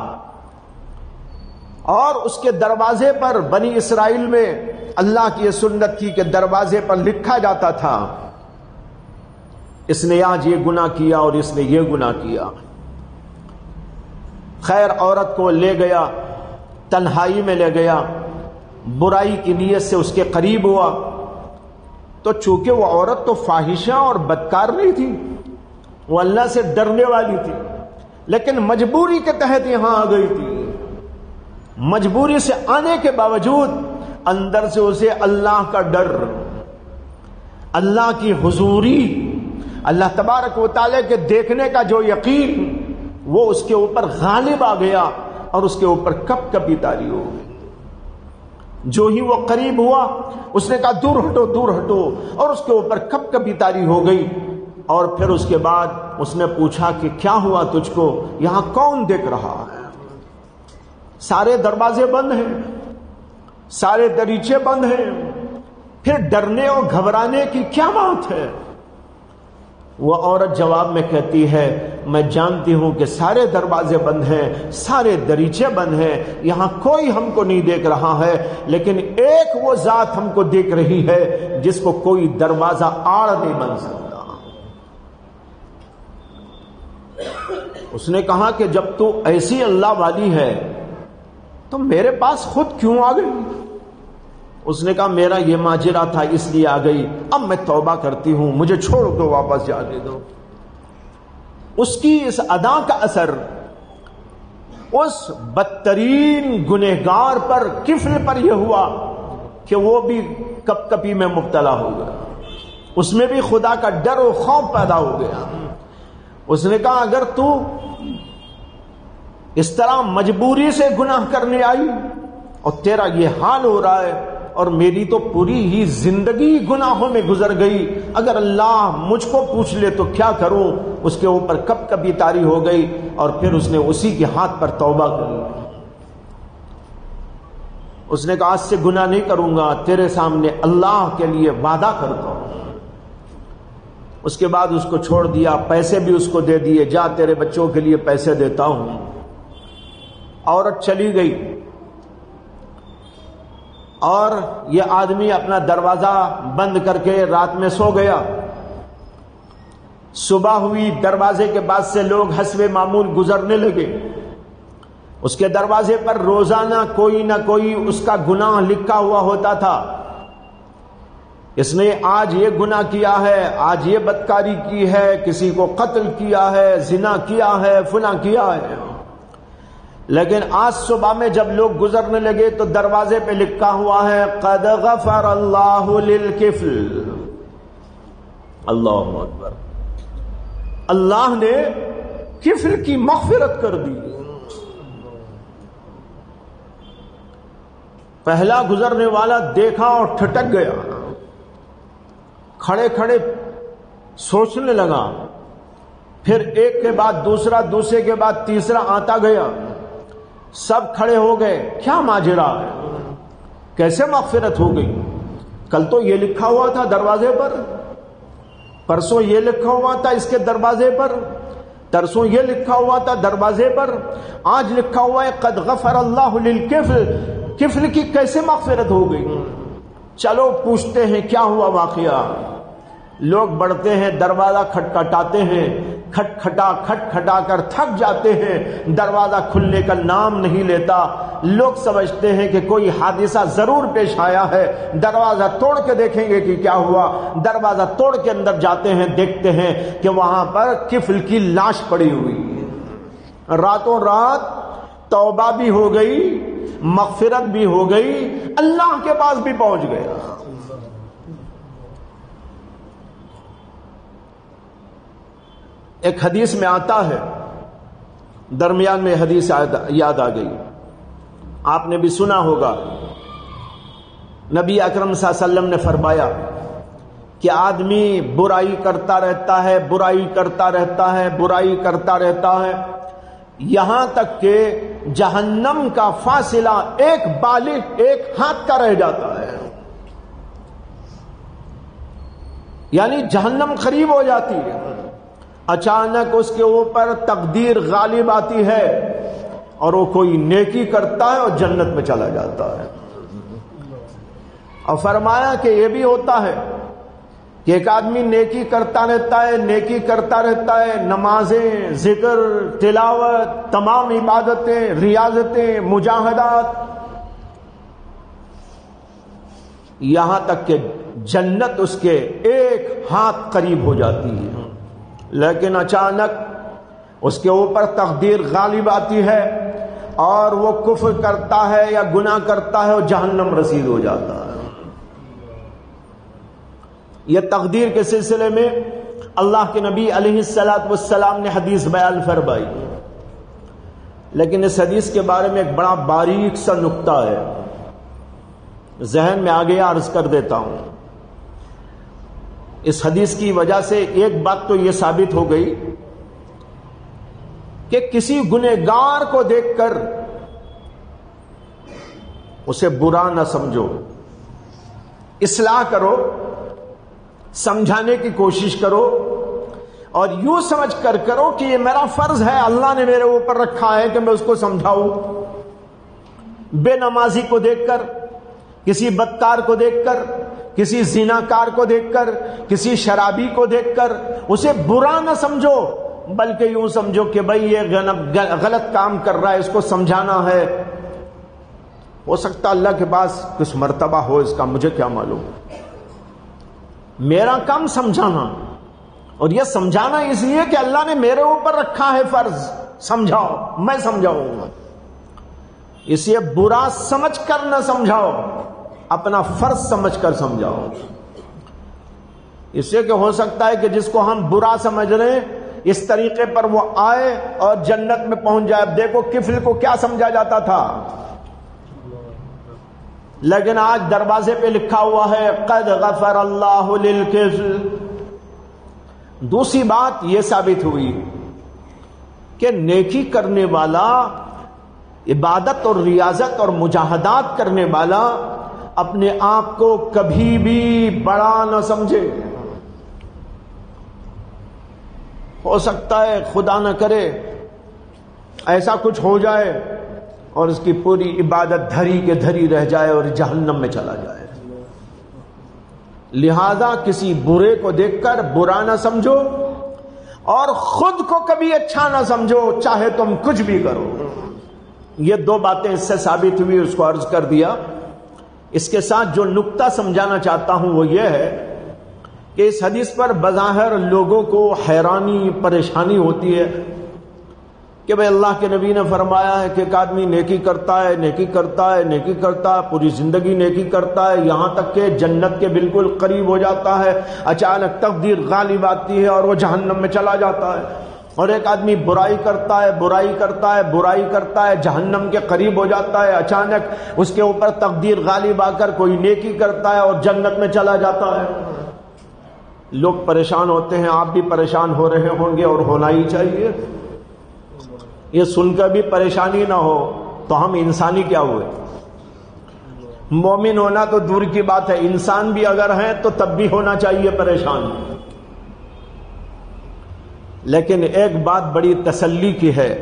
اور اس کے دروازے پر بنی اسرائیل میں اللہ کی یہ سنت تھی کہ دروازے پر لکھا جاتا تھا اس نے آج یہ گناہ کیا اور اس نے یہ گناہ کیا۔ خیر عورت کو لے گیا، تنہائی میں لے گیا، برائی کی نیت سے اس کے قریب ہوا، تو چونکہ وہ عورت تو فاحشہ اور بدکار نہیں تھی، وہ اللہ سے ڈرنے والی تھی، لیکن مجبوری کے تحت یہاں آ گئی تھی۔ مجبوری سے آنے کے باوجود اندر سے اسے اللہ کا ڈر، اللہ کی حضوری، اللہ تبارک و تعالیٰ کے دیکھنے کا جو یقین، وہ اس کے اوپر غالب آ گیا اور اس کے اوپر کپ کپی طاری ہو گئی۔ جو ہی وہ قریب ہوا اس نے کہا دور ہٹو دور ہٹو، اور اس کے اوپر کپ کپی طاری ہو گئی۔ اور پھر اس کے بعد اس نے پوچھا کہ کیا ہوا تجھ کو، یہاں کون دیکھ رہا ہے؟ سارے دروازے بند ہیں، سارے دریچے بند ہیں، پھر ڈرنے اور گھبرانے کی کیا بات ہے؟ وہ عورت جواب میں کہتی ہے میں جانتی ہوں کہ سارے دروازے بند ہیں، سارے دریچے بند ہیں، یہاں کوئی ہم کو نہیں دیکھ رہا ہے، لیکن ایک وہ ذات ہم کو دیکھ رہی ہے جس کو کوئی دروازہ آڑ نہیں بن سکتا۔ اس نے کہا کہ جب تو ایسی اللہ والی ہے تو میرے پاس خود کیوں آ گئی؟ اس نے کہا میرا یہ ماجرا تھا اس لیے آ گئی، اب میں توبہ کرتی ہوں، مجھے چھوڑ دو، واپس جانے دو۔ اس کی اس ادا کا اثر اس بدترین گنہگار پر، کفل پر یہ ہوا کہ وہ بھی کپ کپی میں مبتلا ہو گیا، اس میں بھی خدا کا ڈر و خوف پیدا ہو گیا۔ اس نے کہا اگر تو اس طرح مجبوری سے گناہ کرنے آئی اور تیرا یہ حال ہو رہا ہے، اور میری تو پوری ہی زندگی گناہوں میں گزر گئی، اگر اللہ مجھ کو پوچھ لے تو کیا کروں؟ اس کے اوپر کب کبھی طاری ہو گئی، اور پھر اس نے اسی کے ہاتھ پر توبہ کی۔ اس نے کہا آج سے گناہ نہیں کروں گا، تیرے سامنے اللہ کے لیے وعدہ کرتا ہوں۔ اس کے بعد اس کو چھوڑ دیا، پیسے بھی اس کو دے دیے، جا تیرے بچوں کے لیے پیسے دیتا ہوں۔ عورت چلی گئی، اور یہ آدمی اپنا دروازہ بند کر کے رات میں سو گیا۔ صبح ہوئی، دروازے کے پاس سے لوگ حسب معمول گزرنے لگے۔ اس کے دروازے پر روزانہ کوئی نہ کوئی اس کا گناہ لکھا ہوا ہوتا تھا، اس نے آج یہ گناہ کیا ہے، آج یہ بدکاری کی ہے، کسی کو قتل کیا ہے، زنا کیا ہے، فلاں کیا ہے۔ لیکن آج صبح میں جب لوگ گزرنے لگے تو دروازے پہ لکھا ہوا ہے قد غفر اللہ للکفل۔ اللہ اکبر، اللہ نے کفل کی مغفرت کر دی۔ پہلا گزرنے والا دیکھا اور ٹھٹک گیا، کھڑے کھڑے سوچنے لگا، پھر ایک کے بعد دوسرا، دوسرے کے بعد تیسرا آتا گیا، سب کھڑے ہو گئے، کیا ماجرا ہے، کیسے مغفرت ہو گئی؟ کل تو یہ لکھا ہوا تھا دروازے پر، پرسوں یہ لکھا ہوا تھا اس کے دروازے پر، ترسوں یہ لکھا ہوا تھا دروازے پر، آج لکھا ہوا ہے قد غفر اللہ للکفل۔ کفل کی کیسے مغفرت ہو گئی؟ چلو پوچھتے ہیں کیا ہوا واقعہ۔ لوگ بڑھتے ہیں، دروازہ کھٹکھٹاتے ہیں، کھٹکھٹا کر تھک جاتے ہیں، دروازہ کھلنے کا نام نہیں لیتا۔ لوگ سمجھتے ہیں کہ کوئی حادثہ ضرور پیش آیا ہے، دروازہ توڑ کے دیکھیں گے کہ کیا ہوا۔ دروازہ توڑ کے اندر جاتے ہیں، دیکھتے ہیں کہ وہاں پر کفل کی لاش پڑی ہوئی ہے۔ راتوں رات توبہ بھی ہو گئی، مغفرت بھی ہو گئی، اللہ کے پاس بھی پہنچ گیا۔ ایک حدیث میں آتا ہے، درمیان میں حدیث یاد آ گئی، آپ نے بھی سنا ہوگا، نبی اکرم صلی اللہ علیہ وسلم نے فرمایا کہ آدمی برائی کرتا رہتا ہے، برائی کرتا رہتا ہے، برائی کرتا رہتا ہے، یہاں تک کہ جہنم کا فاصلہ ایک بالغ ایک ہاتھ کا رہ جاتا ہے، یعنی جہنم قریب ہو جاتی ہے۔ اچانک اس کے اوپر تقدیر غالب آتی ہے اور وہ کوئی نیکی کرتا ہے اور جنت میں چلا جاتا ہے۔ اور فرمایا کہ یہ بھی ہوتا ہے کہ ایک آدمی نیکی کرتا رہتا ہے، نیکی کرتا رہتا ہے، نمازیں، ذکر، تلاوت، تمام عبادتیں، ریاضتیں، مجاہدات، یہاں تک کہ جنت اس کے ایک ہاتھ قریب ہو جاتی ہے، لیکن اچانک اس کے اوپر تقدیر غالب آتی ہے اور وہ کفر کرتا ہے یا گناہ کرتا ہے اور جہنم رسید ہو جاتا ہے۔ یہ تقدیر کے سلسلے میں اللہ کے نبی علیہ الصلوۃ والسلام نے حدیث بیان فرمائی، لیکن اس حدیث کے بارے میں ایک بڑا باریک سا نقطہ ہے، ذہن میں آگے عرض کر دیتا ہوں۔ اس حدیث کی وجہ سے ایک بات تو یہ ثابت ہو گئی کہ کسی گنہگار کو دیکھ کر اسے برا نہ سمجھو، اصلاح کرو، سمجھانے کی کوشش کرو، اور یوں سمجھ کر کرو کہ یہ میرا فرض ہے، اللہ نے میرے اوپر رکھا ہے کہ میں اس کو سمجھاؤں۔ بے نمازی کو دیکھ کر، کسی بدکار کو دیکھ کر، کسی زناکار کو دیکھ کر، کسی شرابی کو دیکھ کر اسے برا نہ سمجھو، بلکہ یوں سمجھو کہ بھئی یہ غلط کام کر رہا ہے، اس کو سمجھانا ہے۔ ہو سکتا اللہ کے پاس کچھ مرتبہ ہو اس کا، مجھے کیا معلوم، میرا کام سمجھانا، اور یہ سمجھانا اس لیے کہ اللہ نے میرے اوپر رکھا ہے فرض، سمجھاؤ، میں سمجھاؤں گا۔ اس لیے برا سمجھ کر نہ سمجھاؤ، اپنا فرض سمجھ کر سمجھاؤ۔ اس لیے کہ ہو سکتا ہے کہ جس کو ہم برا سمجھ رہے ہیں اس طریقے پر وہ آئے اور جنت میں پہنچ جائے۔ اب دیکھو کفل کو کیا سمجھا جاتا تھا، لیکن آج دروازے پہ لکھا ہوا ہے قد غفر اللہ للکفل۔ دوسری بات یہ ثابت ہوئی کہ نیکی کرنے والا، عبادت اور ریاضت اور مجاہدات کرنے والا اپنے آپ کو کبھی بھی بڑا نہ سمجھے۔ ہو سکتا ہے خدا نہ کرے ایسا کچھ ہو جائے اور اس کی پوری عبادت دھری کے دھری رہ جائے اور جہنم میں چلا جائے۔ لہذا کسی برے کو دیکھ کر برا نہ سمجھو اور خود کو کبھی اچھا نہ سمجھو، چاہے تم کچھ بھی کرو۔ یہ دو باتیں اس سے ثابت ہوئی، اس کو عرض کر دیا۔ اس کے ساتھ جو نقطہ سمجھانا چاہتا ہوں وہ یہ ہے کہ اس حدیث پر بظاہر لوگوں کو حیرانی، پریشانی ہوتی ہے کہ بھئی اللہ کے نبی نے فرمایا ہے کہ ایک آدمی نیکی کرتا ہے، نیکی کرتا ہے، نیکی کرتا ہے، پوری زندگی نیکی کرتا ہے، یہاں تک کہ جنت کے بالکل قریب ہو جاتا ہے، اچانک تقدیر غالب آتی ہے اور وہ جہنم میں چلا جاتا ہے۔ اور ایک آدمی برائی کرتا ہے، برائی کرتا ہے، برائی کرتا ہے، جہنم کے قریب ہو جاتا ہے، اچانک اس کے اوپر تقدیر غالب آ کر کوئی نیکی کرتا ہے اور جنت میں چلا جاتا ہے۔ لوگ پریشان ہوتے ہیں، آپ بھی پریشان ہو رہے ہوں گے اور ہونا ہی چاہیے۔ یہ سن کر بھی پریشانی نہ ہو تو ہم انسانی کیا ہوئے؟ مومن ہونا تو دور کی بات ہے، انسان بھی اگر ہیں تو تب بھی ہونا چاہیے پریشان۔ لیکن ایک بات بڑی تسلی کی ہے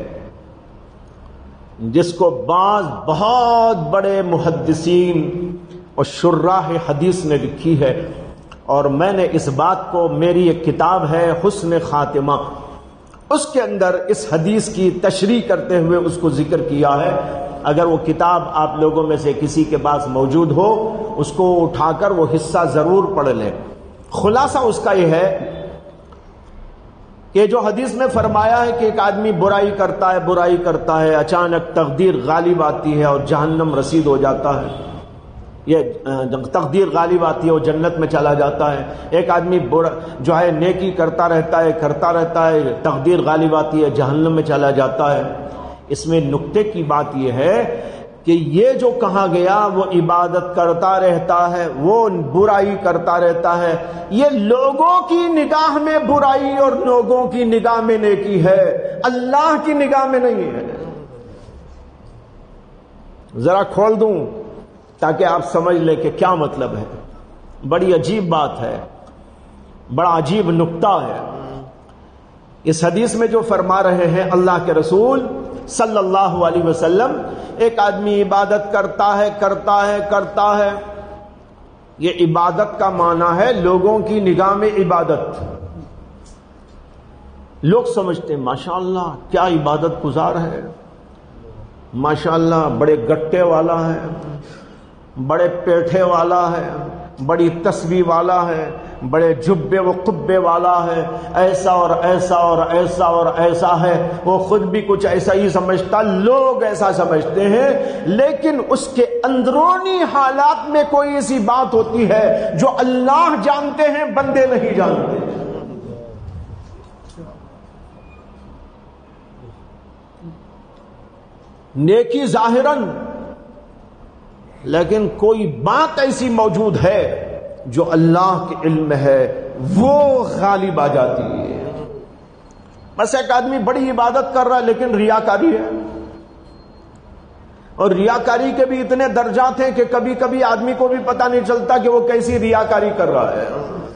جس کو بعض بہت بڑے محدثین اور شراح حدیث نے لکھی ہے، اور میں نے اس بات کو، میری ایک کتاب ہے حسن خاتمہ، اس کے اندر اس حدیث کی تشریح کرتے ہوئے اس کو ذکر کیا ہے. اگر وہ کتاب آپ لوگوں میں سے کسی کے پاس موجود ہو اس کو اٹھا کر وہ حصہ ضرور پڑھ لیں. خلاصہ اس کا یہ ہے کہ جو حدیث میں فرمایا ہے کہ ایک آدمی برائی کرتا ہے, اچانک تقدیر غالب آتی ہے اور جہنم رسید ہو جاتا ہے. یہ تقدیر غالب آتی ہے وہ جنت میں چلا جاتا ہے. ایک آدمی جو ہے نیکی کرتا رہتا ہے, تقدیر غالب آتی ہے جہنم میں چلا جاتا ہے. اس میں نکتے کی بات یہ ہے کہ یہ جو کہا گیا وہ عبادت کرتا رہتا ہے, وہ برائی کرتا رہتا ہے, یہ لوگوں کی نگاہ میں برائی اور لوگوں کی نگاہ میں نیکی ہے, اللہ کی نگاہ میں نہیں ہے. ذرا کھول دوں تاکہ آپ سمجھ لیں کہ کیا مطلب ہے. بڑی عجیب بات ہے, بڑا عجیب نکتہ ہے. اس حدیث میں جو فرما رہے ہیں اللہ کے رسول صلی اللہ علیہ وسلم, ایک آدمی عبادت کرتا ہے. یہ عبادت کا معنی ہے لوگوں کی نگاہ میں عبادت. لوگ سمجھتے ہیں ماشاءاللہ کیا عبادت گزار ہے, ماشاءاللہ بڑے گٹے والا ہے, بڑے پیٹھے والا ہے, بڑی تسبیح والا ہے, بڑے جبے و قبے والا ہے, ایسا اور ایسا اور ایسا اور ایسا ہے. وہ خود بھی کچھ ایسا ہی سمجھتا, لوگ ایسا سمجھتے ہیں, لیکن اس کے اندرونی حالات میں کوئی ایسی بات ہوتی ہے جو اللہ جانتے ہیں بندے نہیں جانتے. نیکی ظاہراً, لیکن کوئی بات ایسی موجود ہے جو اللہ کے علم میں ہے وہ غالب آ جاتی ہے. بس ایک آدمی بڑی عبادت کر رہا ہے لیکن ریاکاری ہے, اور ریاکاری کے بھی اتنے درجات ہیں کہ کبھی کبھی آدمی کو بھی پتہ نہیں چلتا کہ وہ کیسی ریاکاری کر رہا ہے.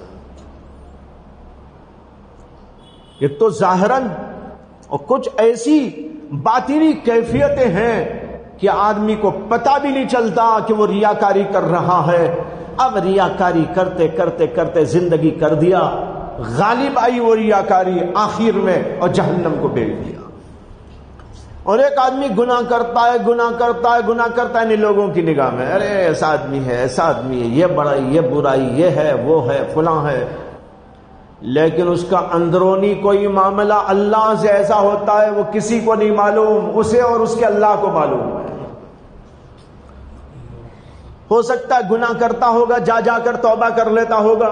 یہ تو ظاہراً, اور کچھ ایسی باطنی کیفیتیں ہیں کہ آدمی کو پتہ بھی نہیں چلتا کہ وہ ریاکاری کر رہا ہے. اب ریاکاری کرتے کرتے کرتے زندگی کر دیا, غالب آئی وہ ریاکاری آخر میں اور جہنم کو بھیج دیا. اور ایک آدمی گناہ کرتا ہے نہیں لوگوں کی نگاہ میں, ارے ایسا آدمی ہے, یہ بڑائی, یہ برائی, یہ ہے, وہ ہے, فلاں ہے, لیکن اس کا اندرونی کوئی معاملہ اللہ سے ایسا ہوتا ہے وہ کسی کو نہیں معلوم, اسے اور اس کے اللہ کو معلوم ہے. ہو سکتا ہے گناہ کرتا ہوگا, جا کر توبہ کر لیتا ہوگا,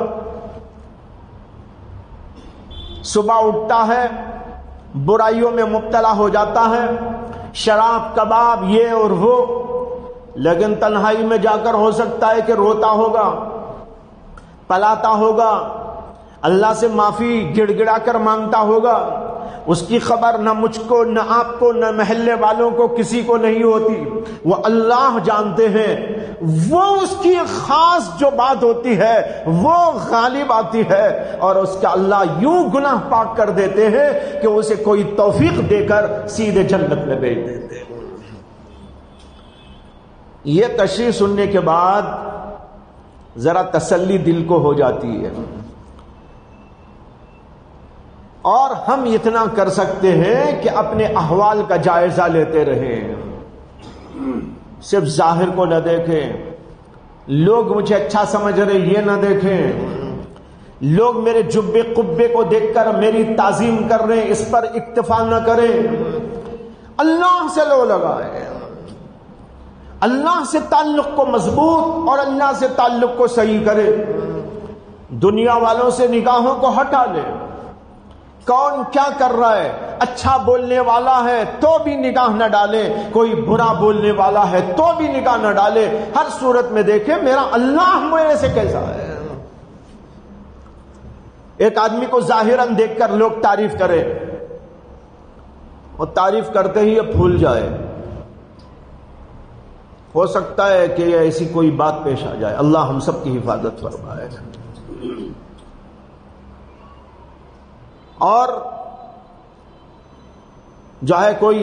صبح اٹھتا ہے برائیوں میں مبتلا ہو جاتا ہے, شراب کباب یہ اور وہ, لیکن تنہائی میں جا کر ہو سکتا ہے کہ روتا ہوگا, پلاتا ہوگا, اللہ سے معافی گڑ گڑا کر مانگتا ہوگا. اس کی خبر نہ مجھ کو, نہ آپ کو, نہ محلے والوں کو, کسی کو نہیں ہوتی, وہ اللہ جانتے ہیں. وہ اس کی خاص جو بات ہوتی ہے وہ غالب آتی ہے, اور اس کا اللہ یوں گناہ پاک کر دیتے ہیں کہ اسے کوئی توفیق دے کر سیدھے جنت میں بھیج دیتے ہیں. یہ تشریح سننے کے بعد ذرا تسلی دل کو ہو جاتی ہے, اور ہم اتنا کر سکتے ہیں کہ اپنے احوال کا جائزہ لیتے رہیں, صرف ظاہر کو نہ دیکھیں. لوگ مجھے اچھا سمجھ رہے یہ نہ دیکھیں, لوگ میرے جبے قبے کو دیکھ کر میری تعظیم کر رہے ہیں اس پر اکتفا نہ کریں. اللہ سے لو لگائیں, اللہ سے تعلق کو مضبوط اور اللہ سے تعلق کو صحیح کرے. دنیا والوں سے نگاہوں کو ہٹا لے. کون کیا کر رہا ہے, اچھا بولنے والا ہے تو بھی نگاہ نہ ڈالے, کوئی برا بولنے والا ہے تو بھی نگاہ نہ ڈالے. ہر صورت میں دیکھے میرا اللہ میرے سے کیسا ہے. ایک آدمی کو ظاہراً دیکھ کر لوگ تعریف کرے, اور تعریف کرتے ہی یہ بھول جائے, ہو سکتا ہے کہ ایسی کوئی بات پیش آ جائے. اللہ ہم سب کی حفاظت فرمائے. اور جو ہے کوئی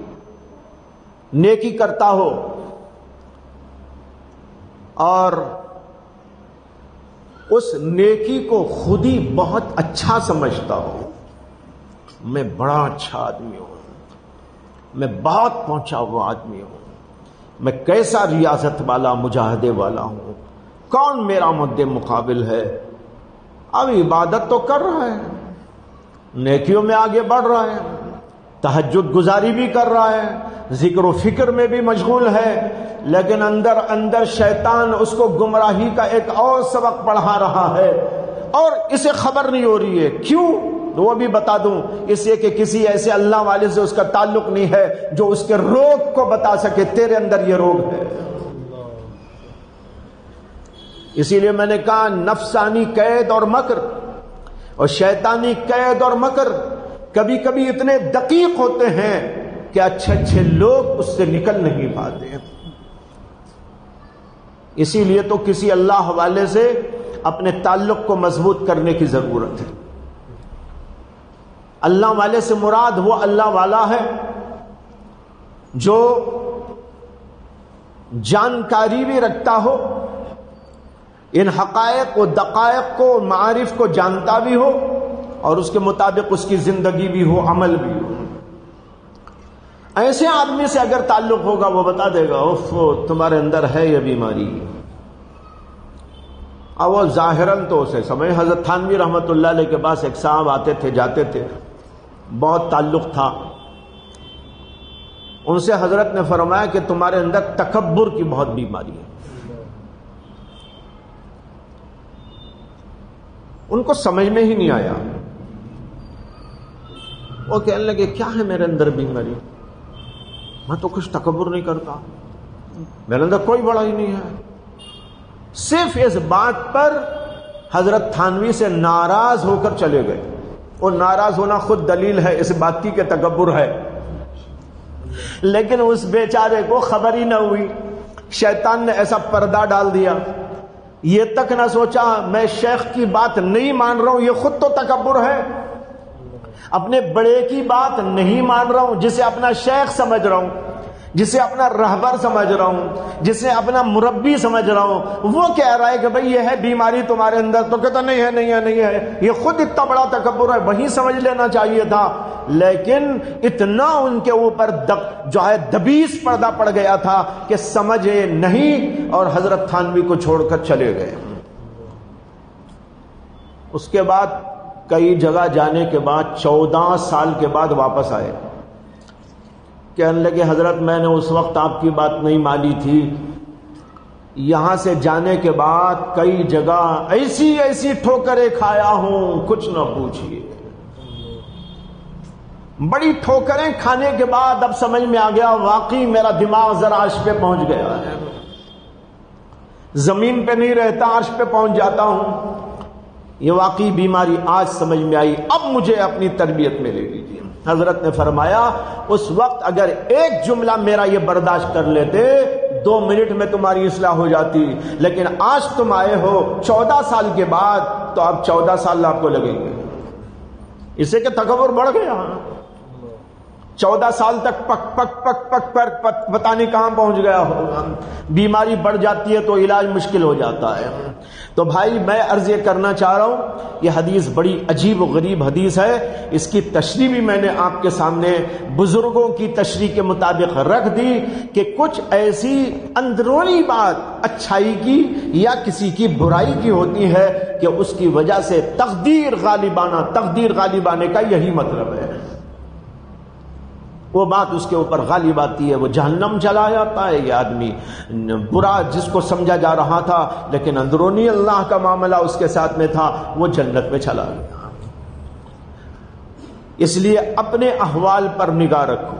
نیکی کرتا ہو اور اس نیکی کو خود ہی بہت اچھا سمجھتا ہو, میں بڑا اچھا آدمی ہوں، میں بہت پہنچا ہوا آدمی ہوں، میں کیسا ریاضت والا مجاہدے والا ہوں، کون میرا مد مقابل ہے؟ اب عبادت تو کر رہا ہے، نیکیوں میں آگے بڑھ رہا ہے، تہجد گزاری بھی کر رہا ہے، ذکر و فکر میں بھی مشغول ہے، لیکن اندر اندر شیطان اس کو گمراہی کا ایک اور سبق پڑھا رہا ہے اور اسے خبر نہیں ہو رہی ہے۔ کیوں؟ وہ بھی بتا دوں، اس لیے کہ کسی ایسے اللہ والے سے اس کا تعلق نہیں ہے جو اس کے روگ کو بتا سکے، تیرے اندر یہ روگ ہے۔ اسی لیے میں نے کہا نفسانی قید اور مکر اور شیطانی قید اور مکر کبھی کبھی اتنے دقیق ہوتے ہیں کہ اچھے اچھے لوگ اس سے نکل نہیں پاتے۔ اسی لیے تو کسی اللہ والے سے اپنے تعلق کو مضبوط کرنے کی ضرورت ہے۔ اللہ والے سے مراد وہ اللہ والا ہے جو جانکاری بھی رکھتا ہو، ان حقائق و دقائق کو، معارف کو جانتا بھی ہو اور اس کے مطابق اس کی زندگی بھی ہو، عمل بھی ہو۔ ایسے آدمی سے اگر تعلق ہوگا وہ بتا دے گا اوف تمہارے اندر ہے یہ بیماری، اور وہ ظاہراً تو اسے سمجھ۔ حضرت تھانوی رحمت اللہ علیہ کے پاس ایک صاحب آتے تھے جاتے تھے، بہت تعلق تھا ان سے۔ حضرت نے فرمایا کہ تمہارے اندر تکبر کی بہت بیماری ہے۔ ان کو سمجھ میں ہی نہیں آیا، وہ کہنے لگے کیا ہے میرے اندر بیماری؟ میں تو کچھ تکبر نہیں کرتا، میرے اندر کوئی بڑا ہی نہیں ہے۔ صرف اس بات پر حضرت تھانوی سے ناراض ہو کر چلے گئے۔ وہ ناراض ہونا خود دلیل ہے اس بات کی کہ تکبر ہے، لیکن اس بیچارے کو خبر ہی نہ ہوئی۔ شیطان نے ایسا پردہ ڈال دیا، یہ تک نہ سوچا میں شیخ کی بات نہیں مان رہا ہوں، یہ خود تو تکبر ہے۔ اپنے بڑے کی بات نہیں مان رہا ہوں جسے اپنا شیخ سمجھ رہا ہوں، جسے اپنا رہبر سمجھ رہا ہوں، جسے اپنا مربی سمجھ رہا ہوں، وہ کہہ رہا ہے کہ بھئی یہ ہے بیماری تمہارے اندر، تو کہتا نہیں ہے نہیں ہے نہیں ہے، یہ خود اتنا بڑا تکبر ہے، وہیں سمجھ لینا چاہیے تھا۔ لیکن اتنا ان کے اوپر جو ہے دبیس پردہ پڑ گیا تھا کہ سمجھے نہیں، اور حضرت تھانوی کو چھوڑ کر چلے گئے۔ اس کے بعد کئی جگہ جانے کے بعد 14 سال کے بعد واپس آئے، کہنے لگے حضرت میں نے اس وقت آپ کی بات نہیں مانی تھی، یہاں سے جانے کے بعد کئی جگہ ایسی ایسی ٹھوکریں کھایا ہوں کچھ نہ پوچھیے۔ بڑی ٹھوکریں کھانے کے بعد اب سمجھ میں آ گیا واقعی میرا دماغ ذرا عرش پہ پہنچ گیا ہے، زمین پہ نہیں رہتا، عرش پہ پہنچ جاتا ہوں، یہ واقعی بیماری آج سمجھ میں آئی، اب مجھے اپنی تربیت میں لے لیجیے۔ حضرت نے فرمایا اس وقت اگر ایک جملہ میرا یہ برداشت کر لیتے 2 منٹ میں تمہاری اصلاح ہو جاتی، لیکن آج تم آئے ہو 14 سال کے بعد تو اب 14 سال آپ کو لگیں گے، اسے کہ تکبر بڑھ گیا۔ 14 سال تک پک پک پک پک پر پتہ نہیں کہاں پہنچ گیا ہوگا۔ بیماری بڑھ جاتی ہے تو علاج مشکل ہو جاتا ہے۔ تو بھائی میں عرض یہ کرنا چاہ رہا ہوں، یہ حدیث بڑی عجیب و غریب حدیث ہے، اس کی تشریح بھی میں نے آپ کے سامنے بزرگوں کی تشریح کے مطابق رکھ دی کہ کچھ ایسی اندرونی بات اچھائی کی یا کسی کی برائی کی ہوتی ہے کہ اس کی وجہ سے تقدیر غالب آنے کا یہی مطلب ہے۔ وہ بات اس کے اوپر غالب آتی ہے، وہ جہنم چلا جاتا ہے۔ یہ آدمی برا جس کو سمجھا جا رہا تھا لیکن اندرونی اللہ کا معاملہ اس کے ساتھ میں تھا، وہ جنت میں چلا گیا۔ اس لیے اپنے احوال پر نگاہ رکھو،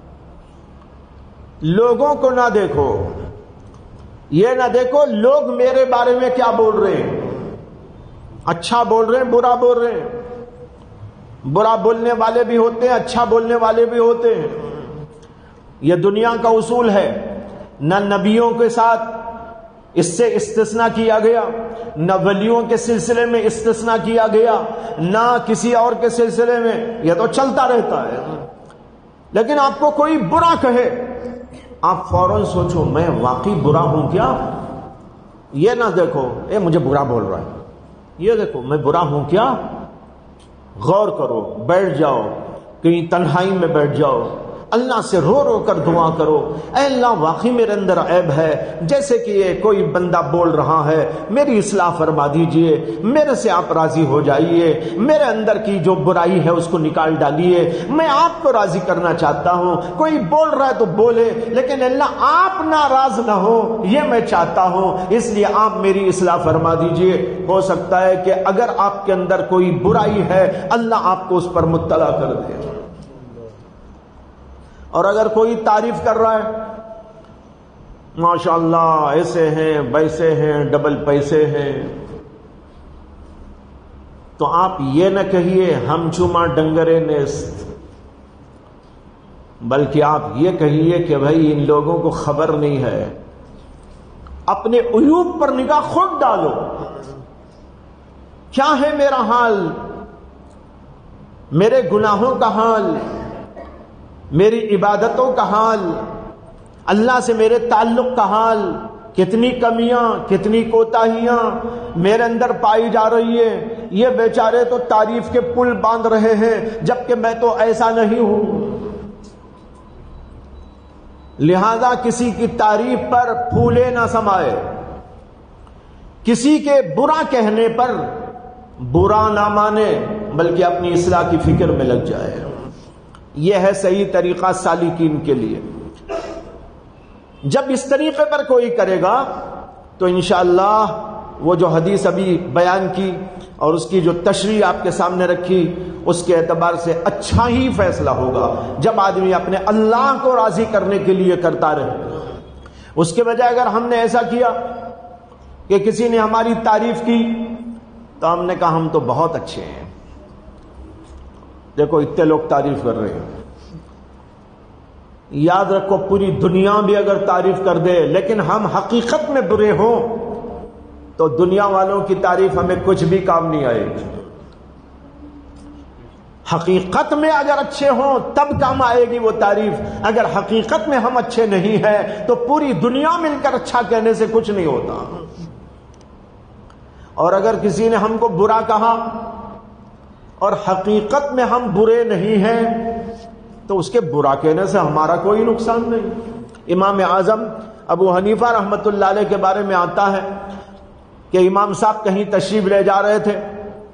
لوگوں کو نہ دیکھو، یہ نہ دیکھو لوگ میرے بارے میں کیا بول رہے ہیں، اچھا بول رہے ہیں برا بول رہے ہیں، برا بولنے والے بھی ہوتے ہیں، اچھا بولنے والے بھی ہوتے ہیں۔ یہ دنیا کا اصول ہے، نہ نبیوں کے ساتھ اس سے استثناء کیا گیا، نہ ولیوں کے سلسلے میں استثناء کیا گیا، نہ کسی اور کے سلسلے میں، یہ تو چلتا رہتا ہے۔ لیکن آپ کو کوئی برا کہے آپ فوراً سوچو میں واقعی برا ہوں کیا؟ یہ نہ دیکھو اے مجھے برا بول رہا ہے، یہ دیکھو میں برا ہوں کیا؟ غور کرو، بیٹھ جاؤ، کہیں تنہائی میں بیٹھ جاؤ، اللہ سے رو رو کر دعا کرو، اے اللہ واقعی میرے اندر عیب ہے، جیسے کہ یہ کوئی بندہ بول رہا ہے، میری اصلاح فرما دیجئے، میرے سے آپ راضی ہو جائیے، میرے اندر کی جو برائی ہے اس کو نکال ڈالیے، میں آپ کو راضی کرنا چاہتا ہوں، کوئی بول رہا ہے تو بولے، لیکن اللہ آپ ناراض نہ ہو یہ میں چاہتا ہوں، اس لیے آپ میری اصلاح فرما دیجئے۔ ہو سکتا ہے کہ اگر آپ کے اندر کوئی برائی ہے اللہ آپ کو اس پر مطلع کر دے، اور اگر کوئی تعریف کر رہا ہے ماشاءاللہ ایسے ہیں ویسے ہیں ڈبل پیسے ہیں، تو آپ یہ نہ کہیے ہم چما ڈنگرے نیست، بلکہ آپ یہ کہیے کہ بھائی ان لوگوں کو خبر نہیں ہے، اپنے عیوب پر نگاہ خود ڈالو، کیا ہے میرا حال، میرے گناہوں کا حال، میری عبادتوں کا حال، اللہ سے میرے تعلق کا حال، کتنی کمیاں کتنی کوتاہیاں میرے اندر پائی جا رہی ہیں، یہ بیچارے تو تعریف کے پل باندھ رہے ہیں جبکہ میں تو ایسا نہیں ہوں۔ لہذا کسی کی تعریف پر پھولے نہ سمائے، کسی کے برا کہنے پر برا نہ مانے، بلکہ اپنی اصلاح کی فکر میں لگ جائے۔ یہ ہے صحیح طریقہ سالکین کے لیے۔ جب اس طریقے پر کوئی کرے گا تو انشاءاللہ وہ جو حدیث ابھی بیان کی اور اس کی جو تشریح آپ کے سامنے رکھی اس کے اعتبار سے اچھا ہی فیصلہ ہوگا جب آدمی اپنے اللہ کو راضی کرنے کے لیے کرتا رہے۔ اس کے بجائے اگر ہم نے ایسا کیا کہ کسی نے ہماری تعریف کی تو ہم نے کہا ہم تو بہت اچھے ہیں، دیکھو اتنے لوگ تعریف کر رہے ہیں، یاد رکھو پوری دنیا بھی اگر تعریف کر دے لیکن ہم حقیقت میں برے ہوں تو دنیا والوں کی تعریف ہمیں کچھ بھی کام نہیں آئے گی، حقیقت میں اگر اچھے ہوں تب کام آئے گی وہ تعریف، اگر حقیقت میں ہم اچھے نہیں ہیں تو پوری دنیا مل کر اچھا کہنے سے کچھ نہیں ہوتا۔ اور اگر کسی نے ہم کو برا کہا اور حقیقت میں ہم برے نہیں ہیں تو اس کے برا کہنے سے ہمارا کوئی نقصان نہیں۔ امام اعظم ابو حنیفہ رحمۃ اللہ علیہ کے بارے میں آتا ہے کہ امام صاحب کہیں تشریف لے جا رہے تھے،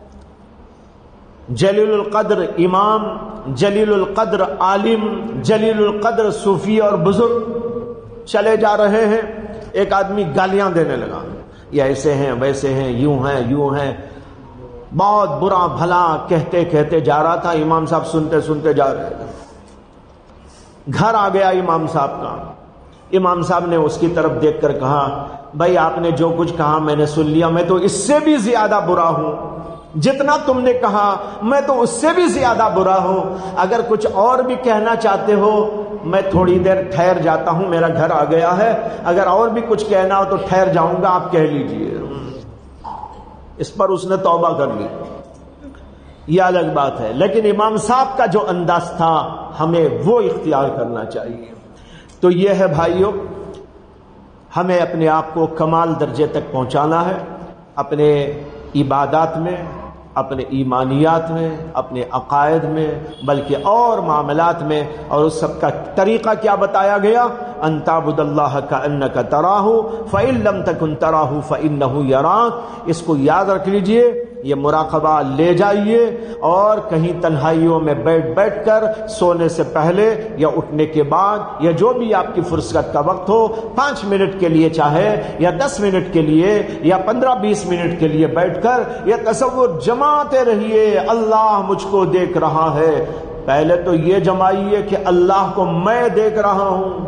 جلیل القدر امام، جلیل القدر عالم، جلیل القدر صوفی اور بزرگ چلے جا رہے ہیں، ایک آدمی گالیاں دینے لگا، یہ ایسے ہیں ویسے ہیں یوں ہیں، بہت برا بھلا کہتے کہتے جا رہا تھا، امام صاحب سنتے سنتے جا رہے تھے۔ گھر آ گیا امام صاحب کا، امام صاحب نے اس کی طرف دیکھ کر کہا بھائی آپ نے جو کچھ کہا میں نے سن لیا، میں تو اس سے بھی زیادہ برا ہوں، جتنا تم نے کہا میں تو اس سے بھی زیادہ برا ہوں، اگر کچھ اور بھی کہنا چاہتے ہو میں تھوڑی دیر ٹھہر جاتا ہوں، میرا گھر آ گیا ہے، اگر اور بھی کچھ کہنا ہو تو ٹھہر جاؤں گا، آپ کہہ لیجئے۔ اس پر اس نے توبہ کر لی، یہ الگ بات ہے، لیکن امام صاحب کا جو انداز تھا ہمیں وہ اختیار کرنا چاہیے۔ تو یہ ہے بھائیوں، ہمیں اپنے آپ کو کمال درجے تک پہنچانا ہے، اپنے عبادات میں، اپنے ایمانیات میں، اپنے عقائد میں، بلکہ اور معاملات میں، اور اس سب کا طریقہ کیا بتایا گیا؟ ان تعبد اللہ کأنک تراہ فإن لم تکن تراہ فإنہ یراک۔ اس کو یاد رکھ لیجئے، یہ مراقبہ لے جائیے، اور کہیں تنہائیوں میں بیٹھ کر سونے سے پہلے یا اٹھنے کے بعد یا جو بھی آپ کی فرصت کا وقت ہو 5 منٹ کے لیے چاہے یا 10 منٹ کے لیے یا 15-20 منٹ کے لیے بیٹھ کر یہ تصور جماتے رہیے، اللہ مجھ کو دیکھ رہا ہے۔ پہلے تو یہ جمائیے کہ اللہ کو میں دیکھ رہا ہوں،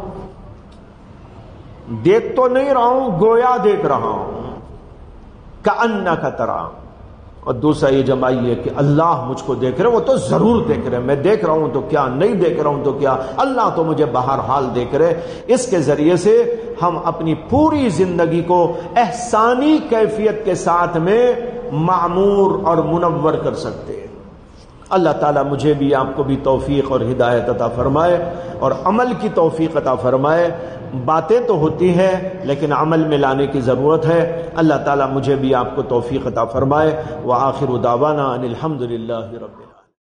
دیکھ تو نہیں رہا ہوں، گویا دیکھ رہا ہوں، کأنک تراہ۔ اور دوسرا یہ جمائیے کہ اللہ مجھ کو دیکھ رہے، وہ تو ضرور دیکھ رہے، میں دیکھ رہا ہوں تو کیا، نہیں دیکھ رہا ہوں تو کیا، اللہ تو مجھے بہرحال دیکھ رہے۔ اس کے ذریعے سے ہم اپنی پوری زندگی کو احسانی کیفیت کے ساتھ میں معمور اور منور کر سکتے ہیں۔ اللہ تعالیٰ مجھے بھی آپ کو بھی توفیق اور ہدایت عطا فرمائے اور عمل کی توفیق عطا فرمائے۔ باتیں تو ہوتی ہیں لیکن عمل میں لانے کی ضرورت ہے۔ اللہ تعالیٰ مجھے بھی آپ کو توفیق عطا فرمائے۔ وآخر دعوانا ان الحمد للہ رب